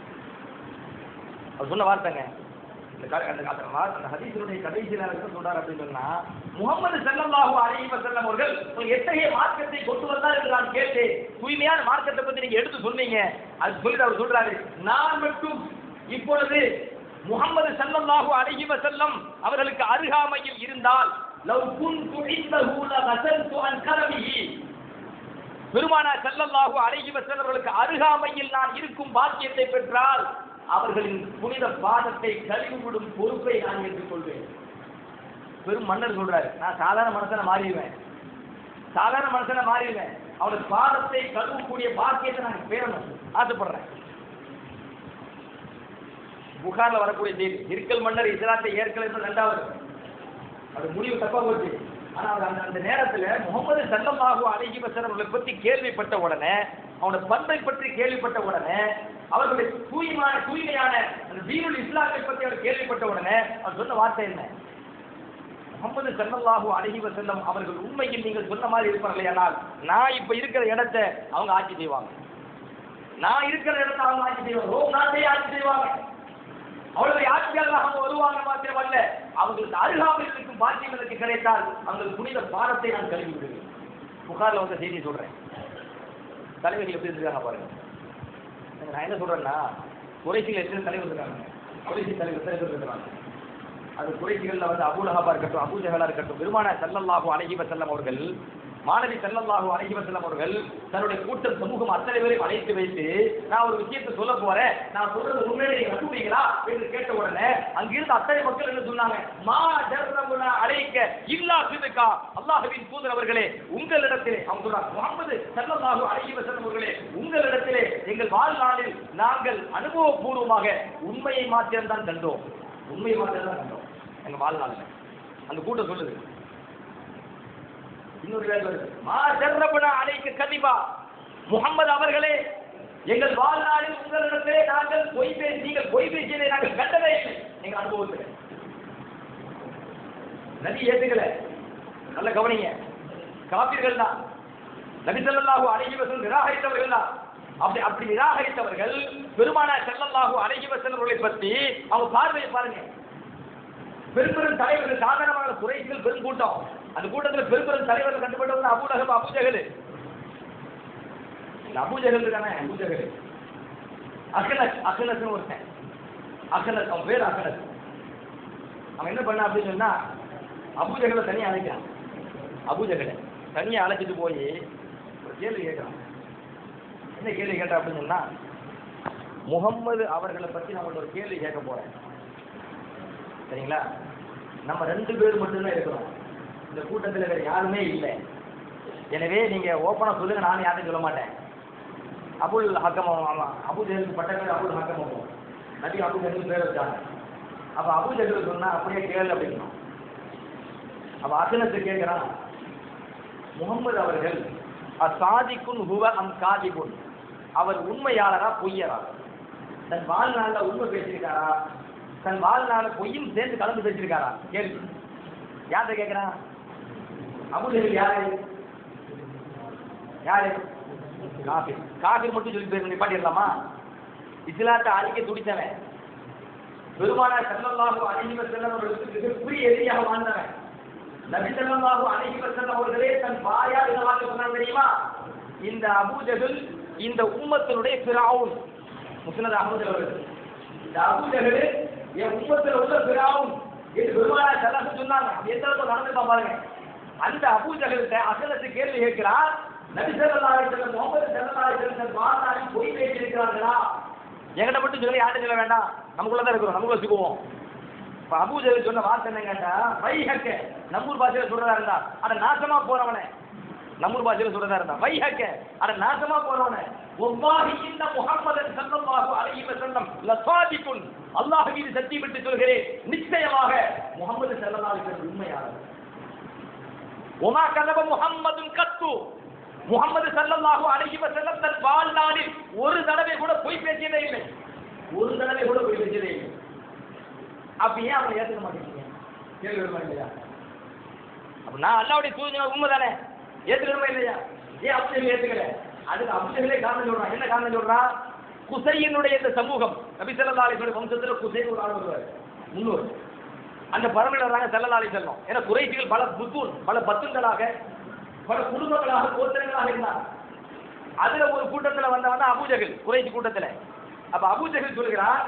அவர் சொன்ன வார்த்தைங்க அந்த ஹதீஸினுடைய கடைசி நேரத்தில் சொல்றார் அப்படின்னு சொன்னா, முஹம்மது ஸல்லல்லாஹு அலைஹி வஸல்லம் அவர்கள் எத்தகைய மார்க்கத்தை கொண்டு வந்தார் என்று நான் கேட்டேன், தூய்மையான மார்க்கத்தை பத்தி நீங்க எடுத்து சொன்னீங்க. அது சொல்லி அவர் சொல்றாரு, நான் மட்டும் இப்பொழுது முஹம்மது ஸல்லல்லாஹு அலைஹி வஸல்லம் அவர்களுக்கு அருகாமையில் இருந்தால் லவ் குன்து இந்தஹு லகஸல்து அன் கரமிஹி, பெருமானார் ஸல்லல்லாஹு அலைஹி வஸல்லம் அவர்களுக்கு அருகாமையில் நான் இருக்கும் பாக்கியத்தை பெற்றால் அவர்களின் புனித பாதத்தை கழுவிவிடும் பொறுப்பை நான் ஏற்றுக்கொள்வேன். பெரும் மன்னர் சொல்றாரு, நான் சாதாரண மனுஷனை மாறிடுவேன், சாதாரண மனுஷனை மாறிடுவேன், அவருடைய பாதத்தை கழுவக்கூடிய பாக்கியத்தை நான் பேரணும் ஆசைப்படுறேன். புகார்ல வரக்கூடிய செய்தி, ஹிர்கல் மன்னர் இஸ்லாத்தை ஏற்கனவே ரெண்டாவது அது முடிவு தப்பா போச்சு. ஆனா அந்த அந்த நேரத்துல முஹம்மது ஸல்லல்லாஹு அலைஹி வஸல்லம் அவர்களை பற்றி கேள்விப்பட்ட உடனே, அவனுடைய பண்பை பற்றி கேள்விப்பட்ட உடனே, அவர்களுடைய தூய்மையான தூய்மையான அந்த தீனுல் இஸ்லாத்தை பற்றி அவர் கேள்விப்பட்ட உடனே அவர் சொன்ன வார்த்தை என்ன, முஹம்மது ஸல்லல்லாஹு அலைஹி வஸல்லம் அவர்கள் உண்மையில் நீங்கள் சொன்ன மாதிரி இருப்பார்கள், ஆனால் நான் இப்ப இருக்கிற இடத்தை அவங்க ஆட்சி செய்வாங்க, நான் இருக்கிற இடத்தை அவங்க ஆட்சி செய்வாங்க, ரோம் நாட்டை ஆட்சி செய்வாங்க, அவர்களுடைய ஆட்சியாளர்கள் அவங்க வருவாங்க மாத்திரமல்ல, அவங்களுக்கு அருகாமையில் இருக்கும் பாக்கியம் எனக்கு கிடைத்தால் அவங்களுக்கு புனித பாரத்தை நான் கழுவி விடுவேன். புகார்ல வந்த செய்தியை சொல்றேன், தலைவர்கள் எப்படி இருக்காங்க பாருங்க. நான் என்ன சொல்றேன்னா, குறைசிகள் எத்தனை தலைவர் இருக்காங்க, குறைசி தலைவர் தலைவர் இருக்கிறாங்க. அது குறைசிகள்ல வந்து அபூ லஹபா இருக்கட்டும், அபூ ஜஹலா இருக்கட்டும், பெருமானார் ஸல்லல்லாஹு அலைஹி வஸல்லம் அவர்கள், மாணவி ஸல்லல்லாஹு அலைஹி வஸல்லம் அவர்கள் தன்னுடைய கூட்டம் சமூகம் அத்தனை பேரையும் அழைத்து வைத்து, நான் ஒரு விஷயத்தை சொல்ல போறேன், நான் சொல்றது உண்மையிலே நீங்க நம்புவீங்களா என்று கேட்ட உடனே அங்கிருந்து அத்தனை மக்கள் என்ன சொன்னாங்க, மா ஜர்ரபுனா அலைக்க இல்லா சிதுகா, அல்லாஹ்வின் தூதர் அவர்களே உங்களிடத்திலே, அவங்க சொல்றாங்க முஹம்மது ஸல்லல்லாஹு அலைஹி வஸல்லம் அவர்களே உங்களிடத்திலே எங்கள் வாழ்நாளில் நாங்கள் அனுபவபூர்வமாக உண்மையை மாத்திரம் தான் கண்டோம், உண்மையை மாத்திரம் தான் கண்டோம் எங்க வாழ்நாளில். அந்த கூட்டம் சொல்லுது. இன்னொரு வேலை வருது, மா ஜர்ரபுனா அலைக்க கதிபா, முஹம்மது அவர்களே எங்கள் வாழ்நாளில் உங்களிடத்திலே நாங்கள் பொய் பேசி நீங்கள் பொய் பேசியதை நாங்கள் கண்டதே இல்லை எங்கள் அனுபவத்தில். நபி ஏற்றுக்கல, நல்ல கவனிங்க, காபிர்கள் தான், நபி ஸல்லல்லாஹு அலைஹி வஸல்லம் நிராகரித்தவர்கள் தான். அப்படி அப்படி நிராகரித்தவர்கள் பெருமானார் ஸல்லல்லாஹு அலைஹி வஸல்லம் அவர்களை பற்றி அவங்க பார்வையை பாருங்க. பெரும் பெரும் தலைவர்கள், சாதாரணமான குறைகள் பெரும் கூட்டம், அந்த கூட்டத்தில் பெரும் பெரும் தலைவர்கள் கண்டுபட்டவங்க Abu Lahab, Abu Jahl, Abu Jahl தானே, அபூ ஜஹல், அக்னஸ், அக்னஸ்னு ஒருத்தன், அக்னஸ், அவன் பேர் அக்னஸ். அவன் என்ன பண்ணா அப்படின்னு சொன்னா, அபூ ஜஹலை தனியாக அழைக்கிறான், அபூ ஜஹலை தனியாக அழைச்சிட்டு போய் ஒரு கேள்வி கேட்கிறான். என்ன கேள்வி கேட்டா அப்படின்னு சொன்னா, முஹம்மது அவர்களை பற்றி நான் ஒரு கேள்வி கேட்க போறேன், சரிங்களா? நம்ம ரெண்டு பேர் மட்டும்தான் இருக்கிறோம், இந்த கூட்டத்தில் வேற யாருமே இல்லை, எனவே நீங்க ஓப்பனா சொல்லுங்க, நானும் யாரையும் சொல்ல மாட்டேன். அபுல் ஹக்கம், அபூ ஜஹலுக்கு பட்ட பேர் அபுல் ஹக்கம், நபி அபூ ஜஹல் பேர் வச்சாங்க. அப்ப அபூ ஜஹல் சொன்னா அப்படியே கேளு அப்படின்னா, அப்ப அசனத்தை கேட்கிறான், முஹம்மது அவர்கள் அசாதிக்குன் ஹுவ அம் காதிபுன், அவர் உண்மையாளரா பொய்யரா, தன் வாழ்நாளில் உண்மை பேசியிருக்காரா, தன் வாழ்நாள பொய்யும் சேர்ந்து கலந்து பேசியிருக்காரா? கேள்வி யார்கிட்ட கேட்கிறான்? அபூ ஜஹல் யாரு? யாரு? காஃபிர். காஃபிர் மட்டும் சொல்லி பேர் நிப்பாட்டிடலாமா? இஸ்லாத்தை அழிக்க துடித்தவன், பெருமானார் ஸல்லல்லாஹு அலைஹி வஸல்லம் அவர்களுக்கு மிகப்பெரிய எதிரியாக வாழ்ந்தவன், நபி ஸல்லல்லாஹு அலைஹி வஸல்லம் அவர்களே தன் வாயால் என்ன வார்த்தை சொன்னாங்க தெரியுமா? இந்த அபூ ஜஹல் இந்த உம்மத்தினுடைய ஃபிரௌன், முஸ்னத் அஹ்மத் அவர்கள், இந்த அபூ ஜஹல் என் உம்மத்தில் உள்ள ஃபிரௌன் என்று பெருமானார் ஸல்லல்லாஹு சொன்னாங்க. எந்த அளவுக்கு நடந்துப்பா பாருங்க. அந்த அபூ ஜஹல்கிட்ட அசனத்து கேள்வி கேட்கிறார், நபி ஸல்லல்லாஹு அலைஹி வஸல்லம் முஹம்மது ஸல்லல்லாஹு அலைஹி வஸல்லம் வாழ்நாளில் பொய் பேசியிருக்கிறார்களா? என்கிட்ட மட்டும் சொல்லி யார்கிட்ட சொல்ல வேண்டாம், நமக்குள்ளதான் இருக்கிறோம், நமக்குள்ள வச்சுக்குவோம். இப்ப அபூ ஜஹல் சொன்ன வார்த்தை என்ன கேட்டா, வைஹக்க, நம்மூர் பாஷையில சொல்றதா இருந்தா, அட நாசமா போறவனே, நம்ம பாஷையில சொல்றதா இருந்தா வைஹக்க அட நாசமா போறவன வல்லாஹி இன்ன முஹம்மதன் ஸல்லல்லாஹு அலைஹி வஸல்லம் லஸாதிகுன் அல்லாஹ் மீது சத்தியமிட்டு சொல்கிறேன் நிச்சயமாக முஹம்மது ஸல்லல்லாஹு அலைஹி வஸல்லம் உண்மையானவர். வமா கதப முஹம்மதுன் கத்து முஹம்மது ஸல்லல்லாஹு அலைஹி வஸல்லம் தன் வாழ்நாளில் ஒரு தடவை கூட பொய் பேசியதே இல்லை. ஒரு தடவை கூட பொய் பேசியதே இல்லை. அப்ப ஏன் அவனை ஏத்துக்க மாட்டேங்கிறீங்க? கேள்வி வருமா இல்லையா? அப்ப நான் அல்லாஹ்வுடைய தூதர் உண்மைதானே ஏத்துக்கணுமா இல்லையா? ஏன் அபூஜஹல் ஏத்துக்கல? அதுக்கு அபூஜஹலே காரணம் சொல்றான். என்ன காரணம் சொல்றான்? குசையினுடைய இந்த சமூகம் நபி ஸல்லல்லாஹு அலைஹி வஸல்லம் வம்சத்துல குசை ஒரு ஆள் வருவார் முன்னோர். அந்த பரம்பரையினராக ஸல்லல்லாஹு அலைஹி வஸல்லம். ஏன்னா குறைஷிகள் பல புத்தூன் பல பத்துங்களாக பல குடும்பங்களாக கோத்திரங்களாக இருந்தார். அதுல ஒரு கூட்டத்துல வந்தவன் தான் அபூஜஹல் குறைஷி கூட்டத்துல. அப்ப அபூஜஹல் சொல்கிறான்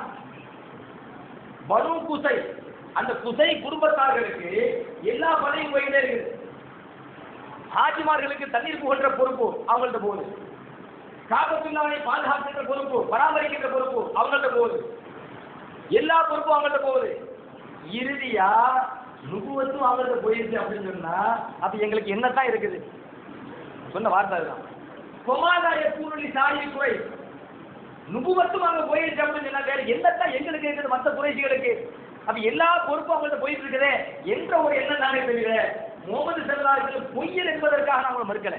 பனு குசை அந்த குசை குடும்பத்தார்களுக்கு எல்லா பணியும் போயிட்டே இருக்குது. ஹாஜிமார்களுக்கு தண்ணீர் புகழ்ற பொறுப்பு அவங்கள்ட்ட போகுது. காபத்துல்லாவை பாதுகாக்கின்ற பொறுப்பு பராமரிக்கின்ற பொறுப்பு அவங்கள்ட்ட போகுது. எல்லா பொறுப்பும் அவங்கள்ட்ட போகுது. இறுதியா நுபுவத்தும் அவங்கள்ட்ட போயிருச்சு அப்படின்னு சொன்னா அப்ப எங்களுக்கு என்னத்தான் இருக்குது? சொன்ன வார்த்தை அதுதான். பொமாதாய பூரணி சாயி குறை நுபுவத்தும் அங்க போயிருச்சு அப்படின்னு சொன்னா வேற என்னத்தான் எங்களுக்கு இருக்குது மற்ற குறைசிகளுக்கு? அப்ப எல்லா பொறுப்பும் அவங்கள்ட்ட போயிட்டு இருக்குதே என்ற ஒரு எண்ணம் தானே தவிர முகமது ஸல்லல்லாஹு அலைஹி வஸல்லம் பொய்யர் என்பதற்காக நாங்கள் மறுக்கல.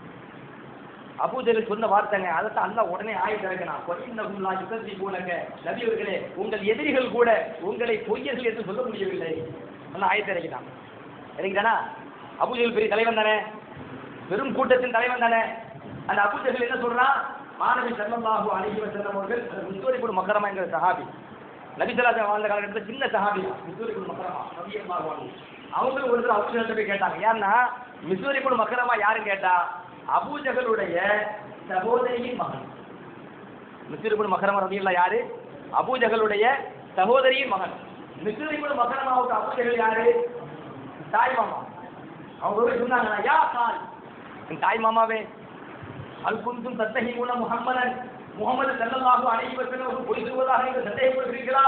அபூஜஹல் சொன்ன வார்த்தைங்க அதைத்தான் அல்லாஹ் உடனே ஆயத்து இறக்கினான். இன்னஹும் லா யுகஸிபூனக நபி அவர்களே உங்கள் எதிரிகள் கூட உங்களை பொய்யர்கள் என்று சொல்ல முடியவில்லை. அல்லாஹ் ஆயத்து இறக்கினான். இறக்கிட்டானா? அபூஜஹல் பெரிய தலைவன் தானே, பெரும் கூட்டத்தின் தலைவன் தானே. அந்த அபூஜஹல் என்ன சொல்றான்? மாணவி ஸல்லல்லாஹு அலைஹி வஸல்லம் அவர்கள் முஸ்தரிபுல் மக்ரமா என்கிற சஹாபி நபி ஸல்லல்லாஹு அலைஹி வாழ்ந்த காலகட்டத்தில் சின்ன சஹாபி முஸ்தரிபுல் மக்ரமா ரலியல்லாஹு அன்ஹு. அவங்க ஒரு தடவை அபூஜஹல் போய் கேட்டாங்க. யாருன்னா முஸ்தரிபுல் மக்ரமா யாருன்னு கேட்டா அபூஜஹலுடைய சகோதரியின் மகன். முஸ்தரிபுல் மக்ரமா ரலியல்லாஹு யாரு? அபூஜஹலுடைய சகோதரியின் மகன். முஸ்தரிபுல் மக்ரமாவுக்கு அபூஜஹல் யாரு? தாய் மாமா. அவங்க போய் சொன்னாங்க யா கால் என் தாய் மாமாவே அல் குந்தும் தத்தஹிமுன முஹம்மதன் முஹம்மது ஸல்லல்லாஹு அலைஹி வஸல்லம் பொய் சொல்வதாக நீங்கள் சந்தேகப்படுகிறீர்களா?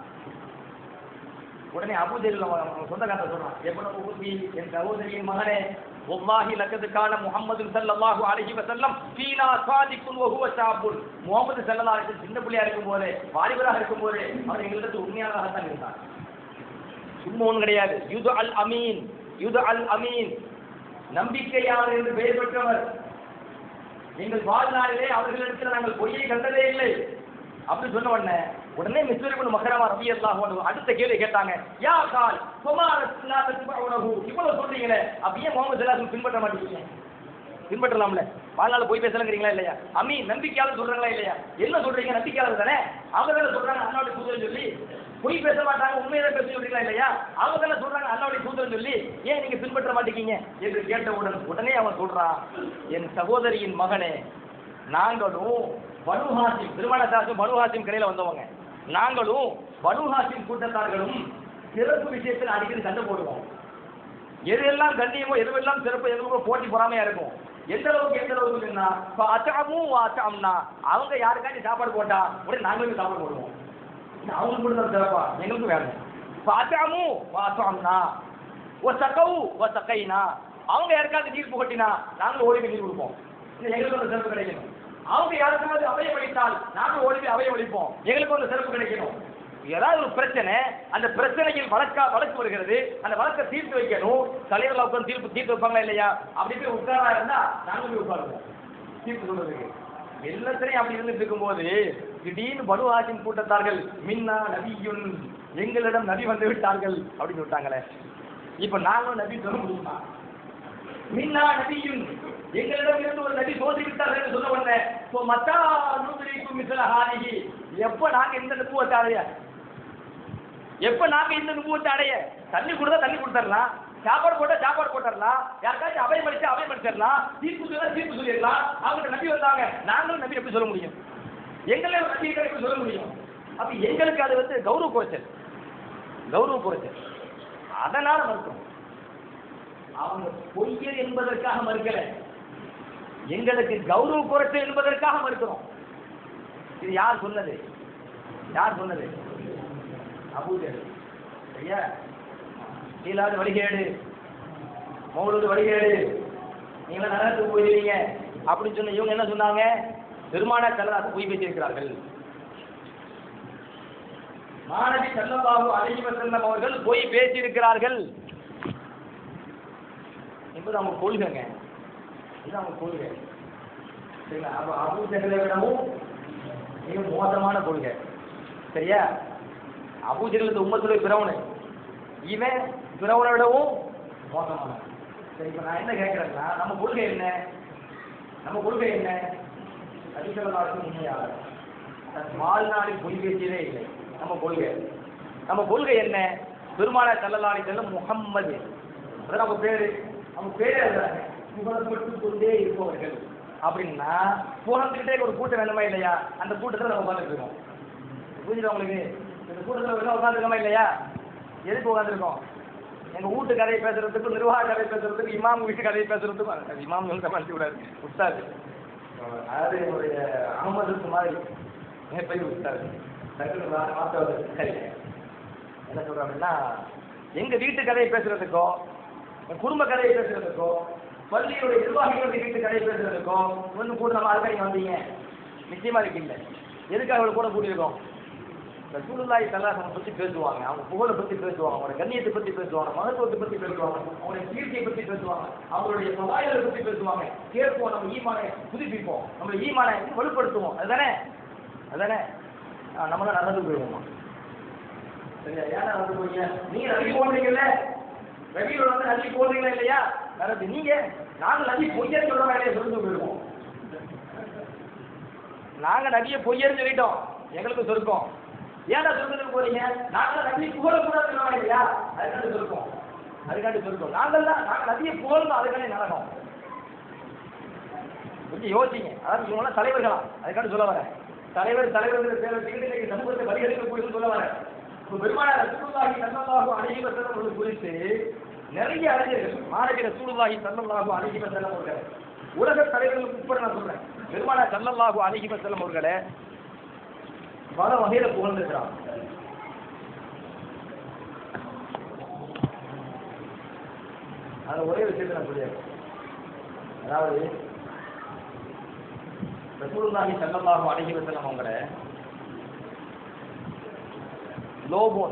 உடனே அபூஜஹல் சொந்த கதை சொல்றான். எவ்வளவு ஊசி என் சகோதரியின் மகனே வல்லாஹி லக்கத் கான முஹம்மது ஸல்லல்லாஹு அலைஹி வஸல்லம் ஃபீனா சாதிகுன் வ ஹுவ ஷாபுன் முஹம்மது ஸல்லல்லாஹு அலைஹி வஸல்லம் சின்ன பிள்ளையா இருக்கும்போது வாலிபராக இருக்கும்போது அவர் எங்களுக்கு உண்மையானதாக தான் இருந்தார். சும்மா ஒன்றும் கிடையாது. யுது அல் அமீன் யுது அல் அமீன் நம்பிக்கையாளர் என்று பெயர் பெற்றவர். எங்கள் வாழ்நாளிலே அவர்களிடத்தில் நாங்கள் பொய்யை கண்டதே இல்லை அப்படி சொன்ன உடனே உடனே முஸ்தரிபுல் மக்ரமா ரலியல்லாஹு அன்ஹு அடுத்த கேள்வி கேட்டாங்க. யா கால் ஃபமாரஸ்னா தத்பஉனஹு இவ்வளவு சொல்றீங்களே அப்ப ஏன் முஹம்மது ஸல்லல்லாஹு அலைஹி வஸல்லம் பின்பற்ற மாட்டீங்க? பின்பற்றலாம்ல. வாழ்நாள் பொய் பேசலங்கிறீங்களா இல்லையா? அமீன் நம்பிக்கையாளர் சொல்றாங்களா இல்லையா? என்ன சொல்றீங்க? நம்பிக்கையாளர் தானே. அவங்க தானே சொல்றாங்க அல்லாஹ்வுடைய தூதர் சொல்லி பொய் பேச மாட்டாங்க உண்மையை பேச சொல்றீங்களா இல்லையா? அவங்க தானே சொல்றாங்க அல்லாஹ்வுடைய தூதர் சொல்லி ஏன் நீங்க பின்பற்ற மாட்டீங்க என்று கேட்டவுடன் உடனே அவன் சொல்றான் என் சகோதரியின் மகனே நாங்களும் பனு ஹாசிம் திருமணத்தாருக்கு பனு ஹாசிம் கடையில் வந்தவங்க நாங்களும் பனு ஹாசிம் கூட்டத்தார்களும் சிறப்பு விஷயத்தில் அடிக்கடி சண்டை போடுவோம். எதெல்லாம் கண்ணியமோ எதுவெல்லாம் சிறப்பு எதுவும் போட்டி பொறாமையா இருக்கும். எந்த அளவுக்கு எந்த அளவுக்குன்னா அவங்க யாருக்காண்டி சாப்பாடு போட்டா உடனே நாங்களும் சாப்பாடு போடுவோம். அவங்களுக்கு கூட தான் சிறப்பா எங்களுக்கும் வேணும். அவங்க யாருக்காவது நீர் புகட்டினா நாங்களும் ஓடி நீர் கொடுப்போம். எங்களுக்கு ஒரு சிறப்பு கிடைக்கணும். அவங்க யாருக்காவது அவையம் அளித்தால் நாங்களும் ஓடி அவையம் அளிப்போம். எங்களுக்கு ஒரு சிறப்பு கிடைக்கணும். ஏதாவது ஒரு பிரச்சனை அந்த பிரச்சனையில் வழக்கா வழக்கு வருகிறது அந்த வழக்கை தீர்த்து வைக்கணும். தலைவர்கள் உட்கார்ந்து தீர்ப்பு தீர்த்து வைப்பாங்களா இல்லையா? அப்படி போய் உட்காரா இருந்தா நாங்களும் போய் உட்காருவோம் தீர்ப்பு சொல்றதுக்கு. எல்லாத்திலையும் அப்படி இருந்துட்டு இருக்கும்போது திடீர்னு பனு ஹாசிம் கூட்டத்தார்கள் மின்னா நபியுன் எங்களிடம் நபி வந்து விட்டார்கள் அப்படின்னு சொல்லிட்டாங்களே. இப்ப நாங்களும் நபி சொல்ல முடியுமா? மின்னா நபியுன் எங்களிடம் இருந்து ஒரு நபி சோதி விட்டார்கள் என்று சொல்ல உடனே மத்தா நூதிரிக்கும் மிஸ்ல ஹாலிஹி எப்ப நாங்க இந்த நுபுவத்தை அடைய எப்ப நாங்க இந்த நுபுவத்தை அடைய தண்ணி கொடுத்தா தண்ணி கொடுத்துடலாம், சாப்பாடு போட்டா சாப்பாடு போட்டுடலாம், யாருக்காச்சும் அவையம் அளிச்சா அவையம் அளிச்சிடலாம், தீர்ப்பு சொல்ல தீர்ப்பு சொல்லிடலாம். அவங்க நபி வந்தாங்க நாங்களும் நபி எப்படி சொல்ல முடியும்? எங்களே நபி எப்படி சொல்ல முடியும்? அப்ப எங்களுக்கு அது வந்து கௌரவ குறைச்சல் கௌரவ குறைச்சல் அதனால மறுக்கிறோம். அவங்க பொய்யர் என்பதற்காக மறுக்கல, எங்களுக்கு கௌரவ குறைச்சல் என்பதற்காக மறுக்கிறோம். இது யார் சொன்னது? யார் சொன்னது? அபூஜஹல். சரியா? கீழாவது வழிகேடு, மௌலூது வழிகேடு, நீங்க நரகத்துக்கு போயிருவீங்க அப்படின்னு சொன்ன இவங்க என்ன சொன்னாங்க? பெருமானார் ஸல்லல்லாஹு பொய் பேசியிருக்கிறார்கள். மாநபி ஸல்லல்லாஹு அலைஹி வஸல்லம் அவர்கள் பொய் பேசியிருக்கிறார்கள் என்பது அவங்க கொள்கைங்க. இது அவங்க கொள்கை. சரிங்களா? அப்ப அபூ ஜஹலை விடவும் மிக மோசமான கொள்கை. சரியா? அபூ ஜஹல் இந்த உம்மத்துடைய பிறவனு, இவன் பிறவனை விடவும் மோசமான. சரி, இப்ப நான் என்ன கேட்கிறேன்னா, நம்ம கொள்கை என்ன? நம்ம கொள்கை என்ன? அதிகலாக உண்மையாளர், தன் வாழ்நாளில் பொய் பேசியதே இல்லை. நம்ம கொள்கை நம்ம கொள்கை என்ன? பெருமானார் ஸல்லல்லாஹு அலைஹி வஸல்லம் முஹம்மது, அதான் நம்ம பேரு. அவங்க பேரே அதுதாங்க, புகழப்பட்டு கொண்டே இருப்பவர்கள். அப்படின்னா புகழ்ந்துக்கிட்டே ஒரு கூட்டம் வேணுமா இல்லையா? அந்த கூட்டத்தில் நம்ம உட்காந்துட்டு இருக்கோம். புரிஞ்சுது உங்களுக்கு? இந்த கூட்டத்தில் உட்காந்துருக்கோமா இல்லையா? எதுக்கு உட்காந்துருக்கோம்? எங்க வீட்டு கதையை பேசுறதுக்கு, நிர்வாக கதையை பேசுறதுக்கு, இமாம் வீட்டு கதையை பேசுறதுக்கும். இமாம் மறைச்சு விடாது, உஸ்தாது. அதாவது என்னுடைய அகமதுக்கு மாதிரி மிகப்பெரிய உஸ்தாது. சரி, என்ன சொல்றாங்கன்னா, எங்க வீட்டு கதையை பேசுறதுக்கோ, குடும்ப கதையை பேசுறதுக்கோ, பள்ளியுடைய நிர்வாகிகளுடைய வீட்டு கதையை பேசுறதுக்கோ ஒன்று கூட நம்ம ஆள்காரி வந்தீங்க நிச்சயமா இருக்கீங்க. எதுக்காக அவங்களை கூட கூட்டியிருக்கோம்? ரசூலுல்லாஹி ஸல்லல்லாஹு அலைஹி வஸல்லம் பற்றி பேசுவாங்க, அவங்க புகழை பற்றி பேசுவாங்க, அவங்களோட கண்ணியத்தை பற்றி பேசுவாங்க, மகத்துவத்தை பற்றி பேசுவாங்க, அவங்களுடைய கீர்த்தியை பற்றி பேசுவாங்க, அவங்களுடைய சகாயத்தை பற்றி பேசுவாங்க. கேட்போம், நம்ம ஈமானை புதுப்பிப்போம், நம்ம ஈமானை வலுப்படுத்துவோம். அதுதானே அதுதானே நம்மளாம் நடந்து போயிடுவோமா? சரியா? ஏன் நடந்து போறீங்க? நீங்க நம்பி போடுறீங்கல்ல, ரவியோட வந்து நம்பி போடுறீங்களா இல்லையா? நடந்து நீங்க நாங்கள் நம்பி பொய்யன்னு சொல்ற வேலையை சொல்லிட்டு போயிடுவோம். நாங்க நபியை பொய்யன்னு சொல்லிட்டோம், எங்களுக்கு சொருக்கோம். ஏன்னா சொல்றதுக்கு போறீங்க? நாங்கள் நபியை புகழக்கூடாது சொல்லுவாங்க இல்லையா? அதுக்காண்டி சொருக்கோம், அதுக்காண்டி சொருக்கோம். நாங்கள் தான் நாங்கள் நபியை புகழணும், அதுக்காண்டி நடக்கும். கொஞ்சம் யோசிங்க. அதாவது இவங்களாம் தலைவர்களா, அதுக்காண்டி சொல்ல வரேன். தலைவர் தலைவர் பேர் வச்சுக்கிட்டு இன்னைக்கு சமூகத்தை பரிகரிக்க போயிருந்து சொல்ல வரேன். இப்போ பெருமானார் ரசூலுல்லாஹி ஸல்லல்லாஹு அலைஹி வஸல்லம் குறித்து நிறைய அறிஞர்கள், மாநபி ரசூலுல்லாஹி ஸல்லல்லாஹு அலைஹி வஸல்லம் அவர்கள், உலக தலைவர்களுக்கு உட்பட நான் சொல்றேன், பெருமானார் ஸல்லல்லாஹு அலைஹி வஸல்லம் அவர்களை பல வகையில புகழ்ந்திருக்கிறார். அதுல ஒரே விஷயத்தை நான் சொல்லிடுறேன். அதாவது ரசூலுல்லாஹி ஸல்லல்லாஹு அலைஹி வஸல்லம் அவங்கள லோபோன்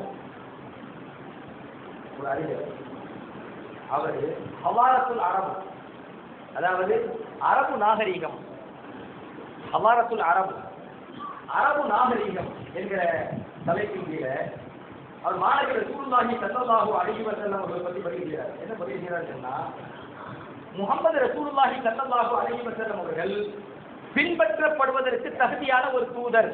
ஒரு அறிஞர், அவர் ஹவாரத்துல் அரபு, அதாவது அரபு நாகரீகம், ஹவாரத்துல் அரபு, அரபு நாகரீகம் என்கிற தலைப்பின் கீழே அவர் மாநபி ரசூலுல்லாஹி ஸல்லல்லாஹு அலைஹி வஸல்லம் அவர்களை பற்றி படிக்கிறார். என்ன படிக்கிறார் சொன்னா, முஹம்மது ரசூலுல்லாஹி ஸல்லல்லாஹு அலைஹி வஸல்லம் அவர்கள் பின்பற்றப்படுவதற்கு தகுதியான ஒரு தூதர்.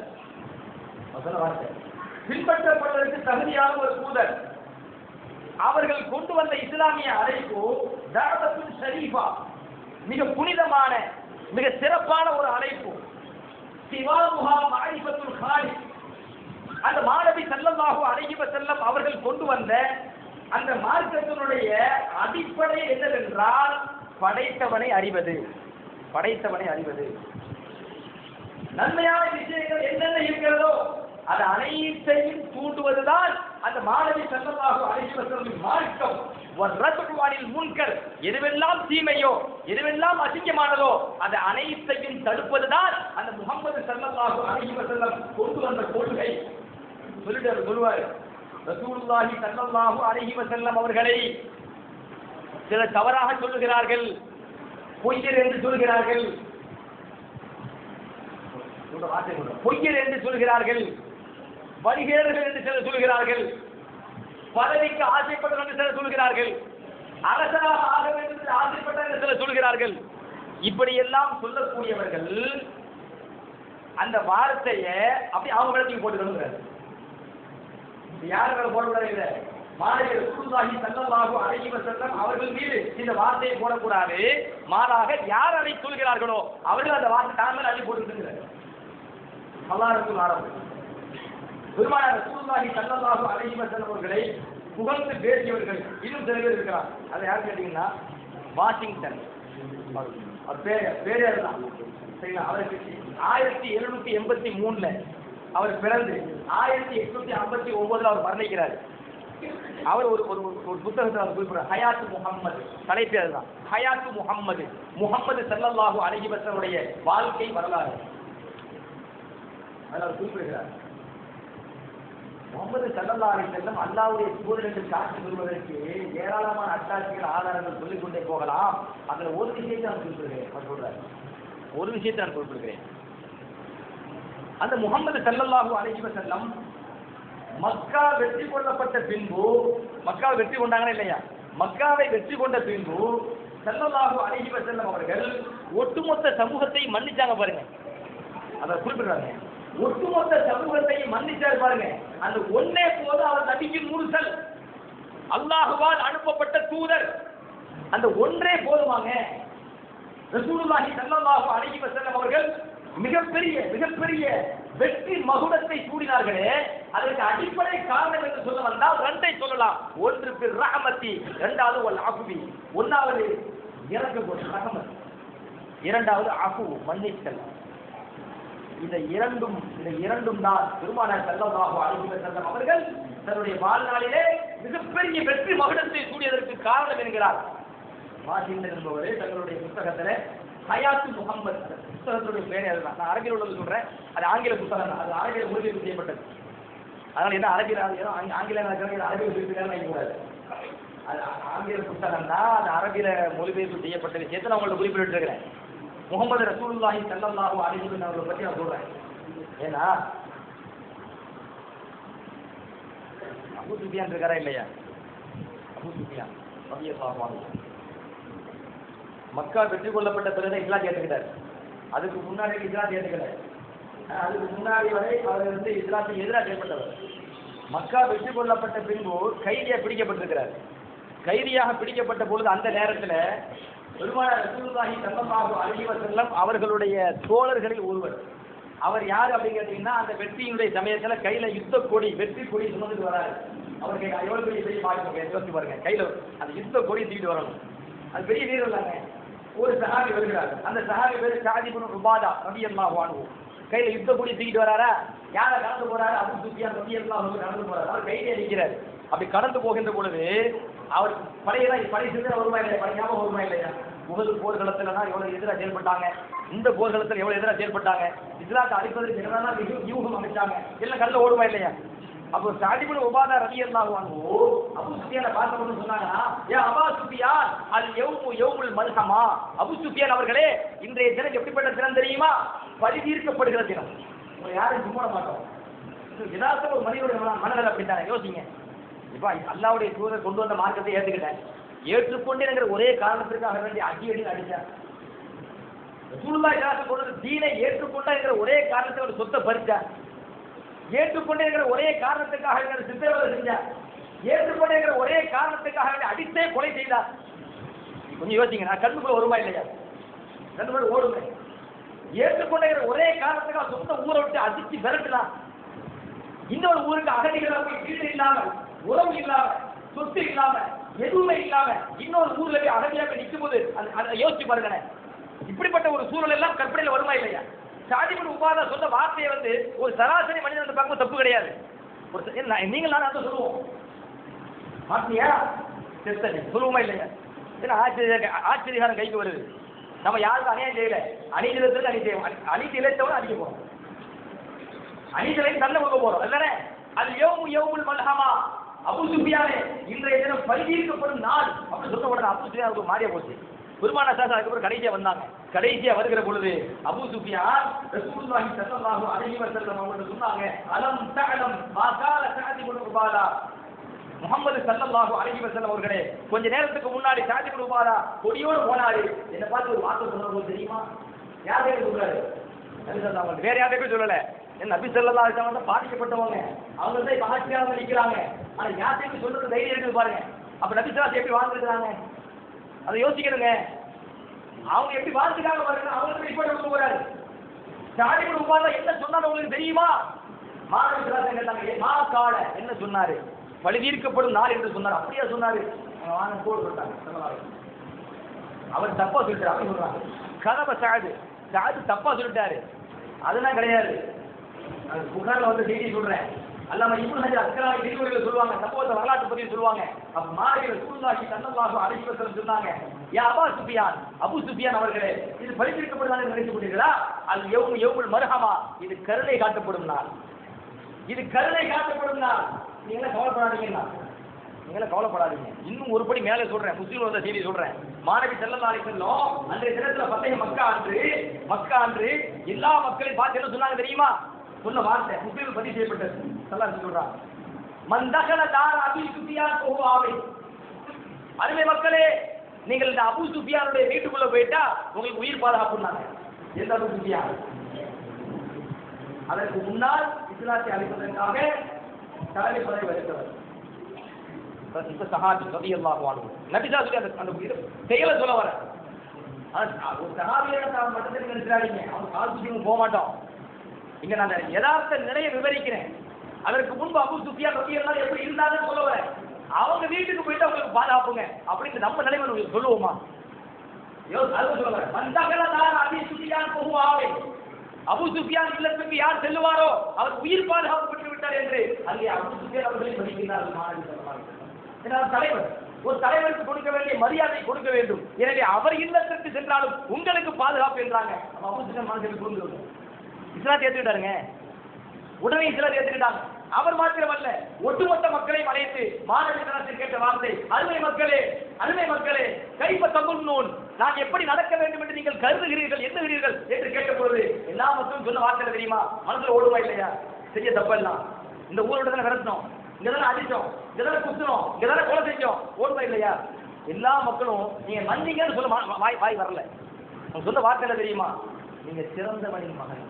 பின்பற்றப்படுவதற்கு தகுதியான ஒரு தூதர். அவர்கள் கொண்டு வந்த இஸ்லாமிய அழைப்பு தஅவத்துல் ஷரீஃபா, மிக புனிதமான மிக சிறப்பான ஒரு அழைப்பு. சிவாமுஹா மஅரிஃபத்துல் காலிக், அந்த மாநபி ஸல்லல்லாஹு அலைஹி வஸல்லம் அவர்கள் கொண்டு வந்த அந்த மார்க்கத்தினுடைய அடிப்படை என்னவென்றால் படைத்தவனை அறிவது. படைத்தவனை அறிவது. நன்மையான விஷயங்கள் என்னென்ன இருக்கிறதோ அது அனைத்தையும் தூண்டுவதுதான் அந்த மாநபி ஸல்லல்லாஹு அலைஹி வஸல்லம் மார்க்கம். வர்ரதுவானில் முன்கர், எதுவெல்லாம் தீமையோ எதுவெல்லாம் அசிங்கமானதோ அது அனைத்தையும் தடுப்பதுதான் அந்த முஹம்மது ஸல்லல்லாஹு அலைஹி வஸல்லம் கொண்டு வந்த கொள்கை. சொல்லிட்டு அவர் சொல்லுவார், ரசூலுல்லாஹி ஸல்லல்லாஹு அலைஹி வஸல்லம் அவர்களை சிலர் தவறாக சொல்லுகிறார்கள், பொய்யர் என்று சொல்கிறார்கள், பொய்யர் என்று சொல்கிறார்கள், வழிகேடர்கள் என்று சிலர் சொல்கிறார்கள், பதவிக்கு ஆசைப்பட்டவர் என்று சிலர் சொல்கிறார்கள், அரசராக ஆக வேண்டும் என்று ஆசைப்பட்டார் என்று சிலர் சொல்கிறார்கள். இப்படியெல்லாம் சொல்லக்கூடியவர்கள் அந்த வார்த்தையை அப்படி அவங்க இடத்துக்கு போட்டுக்கணுங்கிறார். யார் மேல போடக்கூடாது? இல்லை, மாநபி ரசூலுல்லாஹி ஸல்லல்லாஹு அலைஹி வஸல்லம் அவர்கள் மீது இந்த வார்த்தையை போடக்கூடாது. மாறாக யார் அதை சொல்கிறார்களோ அவர்கள் அந்த வார்த்தை தாமல் அள்ளி போட்டுக்கிறார். ஹவாரத்துல் அரபு, பெருமானார் ரசூலுல்லாஹி ஸல்லல்லாஹு அலைஹி வஸல்லம் அவர்களை புகழ்ந்து பேசியவர்கள் இன்னும் சில பேர் இருக்கிறார். அதை யார் கேட்டீங்கன்னா, வாஷிங்டன், அவர் பேர் பேரே அதுதான். சரிங்களா? அவருக்கு ஆயிரத்தி எழுநூத்தி எண்பத்தி மூணுல அவர் பிறந்து ஆயிரத்தி எட்நூத்தி ஐம்பத்தி ஒன்பதுல அவர் மரணிக்கிறார். அவர் ஒரு ஒரு ஒரு புத்தகத்தில் அவர் குறிப்பிடுறார் ஹயாத்து முஹம்மது, தலைப்பு அதுதான் ஹயாத்து முஹம்மது, முஹம்மது ஸல்லல்லாஹு அலைஹி வஸல்லுடைய வாழ்க்கை வரலாறு. அதில் அவர் குறிப்பிடுகிறார் முகமது ஸல்லல்லாஹு அலைஹி வஸல்லம் அல்லாஹ்வுடைய தூதர் என்று சாட்சி சொல்வதற்கு ஏராளமான அத்தாட்சிகள் ஆதாரங்கள் சொல்லிக் கொண்டே போகலாம். அதில் ஒரு விஷயத்தை நான் குறிப்பிடுகிறேன். அவர் சொல்றார் ஒரு விஷயத்தை நான் குறிப்பிடுகிறேன். அந்த முகமது ஸல்லல்லாஹு அலைஹி வஸல்லம் மக்கா வெற்றி கொள்ளப்பட்ட பின்பு, மக்கா வெற்றி கொண்டாங்களா இல்லையா, மக்காவை வெற்றி கொண்ட பின்பு ஸல்லல்லாஹு அலைஹி வஸல்லம் அவர்கள் ஒட்டுமொத்த சமூகத்தை மன்னிச்சாங்க பாருங்க. அதை குறிப்பிடுறாங்க, ஒட்டுமொத்த சமூகத்தை மன்னிச்சார் பாருங்க. அந்த ஒன்னே போது அவர் நபியின் முர்சல், அல்லாஹ்வால் அனுப்பப்பட்ட தூதர், அந்த ஒன்றே போதுமாங்க. ரசூலுல்லாஹி ஸல்லல்லாஹு அலைஹி வஸல்லம் அவர்கள் மிகப்பெரிய மிகப்பெரிய வெற்றி மகுடத்தை சூடினார்களே, அதற்கு அடிப்படை காரணம் என்று சொல்ல வந்தால் ரெண்டை சொல்லலாம். ஒன்று பிர் ரஹமத்தி, இரண்டாவது வல் அஃபி. ஒன்றாவது இறக்கக்கூடிய ரஹமத், இரண்டாவது அஃபு மன்னித்தல். இந்த இரண்டும் இந்த இரண்டும் தான் பெருமானார் ஸல்லல்லாஹு அலைஹி வஸல்லம் அவர்கள் தன்னுடைய வாழ்நாளிலே மிகப்பெரிய வெற்றி மகுடத்தை சூடியதற்கு காரணம் என்கிறார் வாஷிங்டன் என்பவரே தங்களுடைய புத்தகத்தில் ஹயாத்து முஹம்மத். புத்தகத்துடைய பேரே அதுதான். நான் அரபியில் உள்ளது சொல்றேன், அது ஆங்கில புத்தகம் தான், அது ஆங்கில மொழிபெயர்ப்பு செய்யப்பட்டது. அதனால என்ன அரபியில் ஆங்கில அரபியில் குறிப்பிட்டாலும் கூடாது, அது ஆங்கில புத்தகம் தான், அது அரபியில மொழிபெயர்ப்பு செய்யப்பட்ட விஷயத்தை நான் உங்கள்ட்ட குறிப்பிட்டு இருக்கிறேன். முகமது ரசூலுல்லாஹி ஸல்லல்லாஹு அலைஹி வஸல்லம் அவர்களை பற்றி நான் சொல்றேன். ஏன்னா அபூ சுஃபியான் இருக்காரா இல்லையா, அபூ சுஃபியான் ரலியல்லாஹு அன்ஹு மக்கா வெற்றி கொள்ளப்பட்ட பிறகு இஸ்லாம் ஏற்றுக்கிட்டார். அதுக்கு முன்னாடி இஸ்லாம் ஏற்றுக்கல. அதுக்கு முன்னாடி வரை அவர் வந்து இஸ்லாத்துக்கு எதிராக செயல்பட்டவர். மக்கா வெற்றி கொள்ளப்பட்ட பின்பு கைதியாக பிடிக்கப்பட்டிருக்கிறார். கைதியாக பிடிக்கப்பட்ட பொழுது அந்த நேரத்தில் பெருமானார் ரசூலுல்லாஹி ஸல்லல்லாஹு அலைஹி வஸல்லம் அவர்களுடைய தோழர்களில் ஒருவர். அவர் யார் அப்படின்னு கேட்டீங்கன்னா, அந்த வெற்றியினுடைய சமயத்தில் கையில யுத்த கொடி, வெற்றி கொடி சுமந்துட்டு வராரு. அவருக்கு எவ்வளவு பெரிய பெரிய பாருங்க, யோசிச்சு பாருங்க, கையில அந்த யுத்த கொடி தூக்கிட்டு வரணும். அது பெரிய வீரர் இல்லைங்க. ஒரு சஹாபி வருகிறார். அந்த சஹாபி பேரு ஸஅத் இப்னு உபாதா ரலியல்லாஹு அன்ஹு. கையில யுத்த கொடி தூக்கிட்டு வராரா, யாரை கடந்து போறாரு, அபூ சுஃபியான் ரலியல்லாஹு அன்ஹு கடந்து போறாரு. அவர் கையிலே நிற்கிறார். அப்படி கடந்து போகின்ற பொழுது அவர் படையெல்லாம் படை செஞ்சு வருமா இல்லையா, படை ஞாபகம் வருமா இல்லையா, உகது போர்க்களத்துல தான் எவ்வளவு எதிராக செயல்பட்டாங்க, இந்த போர்க்களத்தில் எவ்வளவு எதிராக செயல்பட்டாங்க, இஸ்லாத்தை அழிப்பதற்கு என்னதான் யூகம் அமைச்சாங்க, எல்லாம் கல்ல ஓடுமா இல்லையா. அப்போ ஸஅத் இப்னு உபாதா ரலியல்லாஹு அன்ஹு அபூ சுஃபியானை பார்த்தவங்க சொன்னாங்கன்னா, ஏ அபா சுஃபியான் அல் யௌமு யௌமுல் மல்ஹமா, அபூ சுஃபியான் அவர்களே, இன்றைய தினம் எப்படிப்பட்ட தினம் தெரியுமா, பழி தீர்க்கப்படுகிற தினம். யாரும் சும்மா மாட்டோம். யதார்த்த ஒரு மனிதனுடைய மனதில் அப்படித்தானே யோசிங்க. இப்போ அல்லாஹ்வுடைய தூதர் கொண்டு வந்த மார்க்கத்தை ஏற்றுக்கிட்டேன், ஏற்றுக்கொண்டேங்கிற ஒரே காரணத்திற்காக வேண்டி அடி அடி அடிச்சார். ரசூலுல்லாஹி ஸல்லல்லாஹு அலைஹி வஸல்லம் தீனை ஏற்றுக்கொண்டாங்கிற ஒரே காரணத்தை ஒரு சொத்தை பறிச்சார். ஏற்றுக்கொண்டேங்கிற ஒரே காரணத்துக்காக சித்திரவதை செஞ்சார். ஏற்றுக்கொண்டேங்கிற ஒரே காரணத்துக்காக அடித்தே கொலை செய்தார். கொஞ்சம் யோசிங்க, நான் கண்ணுக்குள்ள வருமா இல்லையா, கண்ணுக்குள்ள ஓடுமே. ஏற்றுக்கொண்டேங்கிற ஒரே காரணத்துக்காக சொந்த ஊரை விட்டு அடிச்சு விரட்டலாம். இன்னொரு ஊருக்கு அகதிகளாக போய் வீடு இல்லாம, உறவு இல்லாம, சொத்து இல்லாம, எதுவுமே இல்லாம இன்னொரு ஊர்ல போய் அகதியாக நிற்கும் போது அதை யோசிச்சு பாருங்க. இப்படிப்பட்ட ஒரு சூழல் எல்லாம் கற்பனையில வருமா இல்லையா. ஸஅத் இப்னு உபாதா சொன்ன வார்த்தையை வந்து ஒரு சராசரி மனிதன் வந்து பார்க்கும்போது தப்பு கிடையாது. நீங்கள் நான் அதை சொல்லுவோம் மாத்தியா சொல்லுவோமா இல்லையா. ஏன்னா ஆச்சரிய ஆச்சரியகாரம் கைக்கு வருது. நம்ம யாருக்கும் அநியாயம் செய்யல, அநீதிலத்துக்கு அணி செய்வோம், அநீதி இழைத்தவரை அடிக்க போறோம், அநீதிலை தள்ள கொடுக்க போறோம் இல்லைனே. அது யௌமு யௌமுல் மல்ஹமா, அபூ சுஃபியானே இன்றைய தினம் பரிதீர்க்கப்படும் நாள் அப்படின்னு சொன்ன உடனே அபூ சுஃபியானுக்கு மாறிய போச்சு. பெருமானார் ஸல்லல்லாஹு அலைஹி வஸல்லம் கடைசியா வந்தாங்க. கடைசியா வருகிற பொழுது அபூ சுஃபியான் ரசூலுல்லாஹி ஸல்லல்லாஹு அலைஹி வஸல்லம் அவங்க சொன்னாங்க, அலம் தஅலம் மா கால ஸஅத் இப்னு உபாதா, முஹம்மது ஸல்லல்லாஹு அலைஹி வஸல்லம் அவர்களே, கொஞ்ச நேரத்துக்கு முன்னாடி ஸஅத் இப்னு உபாதா கொடியோடு போனாரு, என்ன பார்த்து ஒரு வார்த்தை சொன்னது தெரியுமா. யாரே சொல்றாரு, நபி ஸல்லல்லாஹு அலைஹி வேற யாரையும் சொல்லல. நபி ஸல்லல்லாஹு அலைஹி வஸல்லம் பாதிக்கப்பட்டவங்க, அவங்க தான் இப்ப ஆட்சியாளர் நிற்கிறாங்க. ஆனா யார்கிட்ட சொல்றது தைரியம் இருக்குது பாருங்க. அப்ப நபி ஸல்லல்லாஹு எப்படி வாழ்ந்துருக்காங்க அதை யோசிக்கணுங்க. அவங்க எப்படி வாழ்ந்துக்காங்க பாருங்க. அவங்க ரிப்போர்ட் கொடுக்க போறாரு. ஸஅத் இப்னு உபாதா என்ன சொன்னாரு உங்களுக்கு தெரியுமா. மாணவ ஸல்லல்லாஹு கேட்டாங்க, மா கால என்ன சொன்னாரு, பழி தீர்க்கப்படும் நாள் என்று சொன்னார். அப்படியே சொன்னாரு. வாங்க போடு சொல்லிட்டாங்க. அவர் தப்பா சொல்லிட்டாரு. அப்படி சொல்றாங்க கதப ஸஅத், ஸஅத் தப்பா சொல்லிட்டாரு. அதெல்லாம் கிடையாது. புகார்ல வந்து செய்தி சொல்றேன். அல்லாம இப்னு ஹஜர் அஸ்கலானி விரிவுரையில் சொல்லுவாங்க, சம்பவத்தை வரலாற்று பதிவு சொல்லுவாங்க. அப்ப மாறி ரசூலுல்லாஹி ஸல்லல்லாஹு அலைஹி வஸல்லம் சொன்னாங்க, யா அபா சுஃபியான், அபூ சுஃபியான் அவர்களே, இது பரிந்துரைக்கப்படுவதாக நினைத்துக் கொண்டீர்களா? அல் யௌம் யௌமுல் மர்ஹமா, இது கருணை காட்டப்படும் நாள், இது கருணை காட்டப்படும் நாள். நீங்க கவலைப்படாதீங்கன்னா நீங்கள கவலைப்படாதீங்க. இன்னும் ஒரு படி மேலே சொல்றேன், முஸ்லிம் வந்த செய்தி சொல்றேன். மாணவி ஸல்லல்லாஹு அலைஹி வஸல்லம் அன்றைய தினத்துல ஃபத்ஹ் மக்கா அன்று மக்கா அன்று எல்லா மக்களையும் பார்த்து என்ன சொன்னாங்க தெரியுமா? சொன்ன வார்த்தை முஸ்லிம் பதிவு செய்யப்பட்டது. ஸல்லல்லாஹு அலைஹி சொல்றாங்க, மன் தகல தார அபீ சுஃபியான் ஃபஹு ஆவி. அருமை மக்களே, நீங்கள் இந்த அபூ சுஃபியானுடைய வீட்டுக்குள்ள போயிட்டா உங்களுக்கு உயிர் பாதுகாப்புன்னாங்க. எந்த அபூ சுஃபியான்? அதற்கு முன்னால் இஸ்லாத்தை அளிப்பதற்காக தலைமை பதவி வகித்தவர் இந்த சஹாபி ரலியல்லாஹு அன்ஹு. நபி ஸல்லல்லாஹு அலைஹி வஸல்லம் அந்த செயலை சொல்ல வர ஒரு சஹாபியை தான் மட்டும் நினைச்சாதீங்க, அவன் கால்சியும் போக மாட்டோம். இங்க நான் யதார்த்த நிலையை விவரிக்கிறேன். அதற்கு முன்பு அபூ சுஃபியான் ரலியல்லாஹு எப்படி இருந்தாங்கன்னு சொல்ல வரேன். அவங்க வீட்டுக்கு போயிட்டு அவங்களுக்கு பாதுகாப்புங்க அப்படின்னு நம்ம நிலைமை உங்களுக்கு சொல்லுவோமா? யோ அது சொல்ல வரேன். மந்தகல தார அபீ சுஃபியான் ஃபஹு ஆவி. அபூ சுஃபியான் இல்லத்துக்கு யார் செல்லுவாரோ அவர் உயிர் பாதுகாப்பு பெற்று விட்டார் என்று அங்கே அபூ சுஃபியான் அவர்களை மதிக்கிறார்கள். மாணவி ஸல்லல்லாஹு அலைஹி வஸல்லம் தலைவர், ஒரு தலைவருக்கு கொடுக்க வேண்டிய மரியாதை கொடுக்க வேண்டும். எனவே அவர் இல்லத்திற்கு சென்றாலும் உங்களுக்கு பாதுகாப்பு என்றாங்க. அபூ சுஃபியான் மனதில் புரிந்து இஸ்லாத்தை ஏற்றுக்கிட்டாருங்க. உடனே இஸ்லாத்தை ஏற்றுக்கிட்டாங்க. அவர் மாத்திரமல்ல, ஒட்டுமொத்த மக்களையும் அழைத்து மாணவி தனத்தில் கேட்ட வார்த்தை, அருமை மக்களே, அருமை மக்களே, கைப்ப தகுன்னோன், நான் எப்படி நடக்க வேண்டும் என்று நீங்கள் கருதுகிறீர்கள், எண்ணுகிறீர்கள் என்று கேட்ட பொழுது எல்லா மக்களும் சொன்ன வார்த்தை தெரியுமா? மனசுல ஓடுவா இல்லையா? செய்ய தப்பெல்லாம் இந்த ஊரோட தானே நடத்தணும், இங்கதானே அடிச்சோம், இங்கதானே குத்துனோம், இங்கதானே கொலை செஞ்சோம், ஓடுவா இல்லையா? எல்லா மக்களும் நீங்க மன்னிங்கன்னு சொல்ல வாய் வாய் வரல. அவங்க சொன்ன வார்த்தை தெரியுமா? நீங்க சிறந்தவனின் மகன்,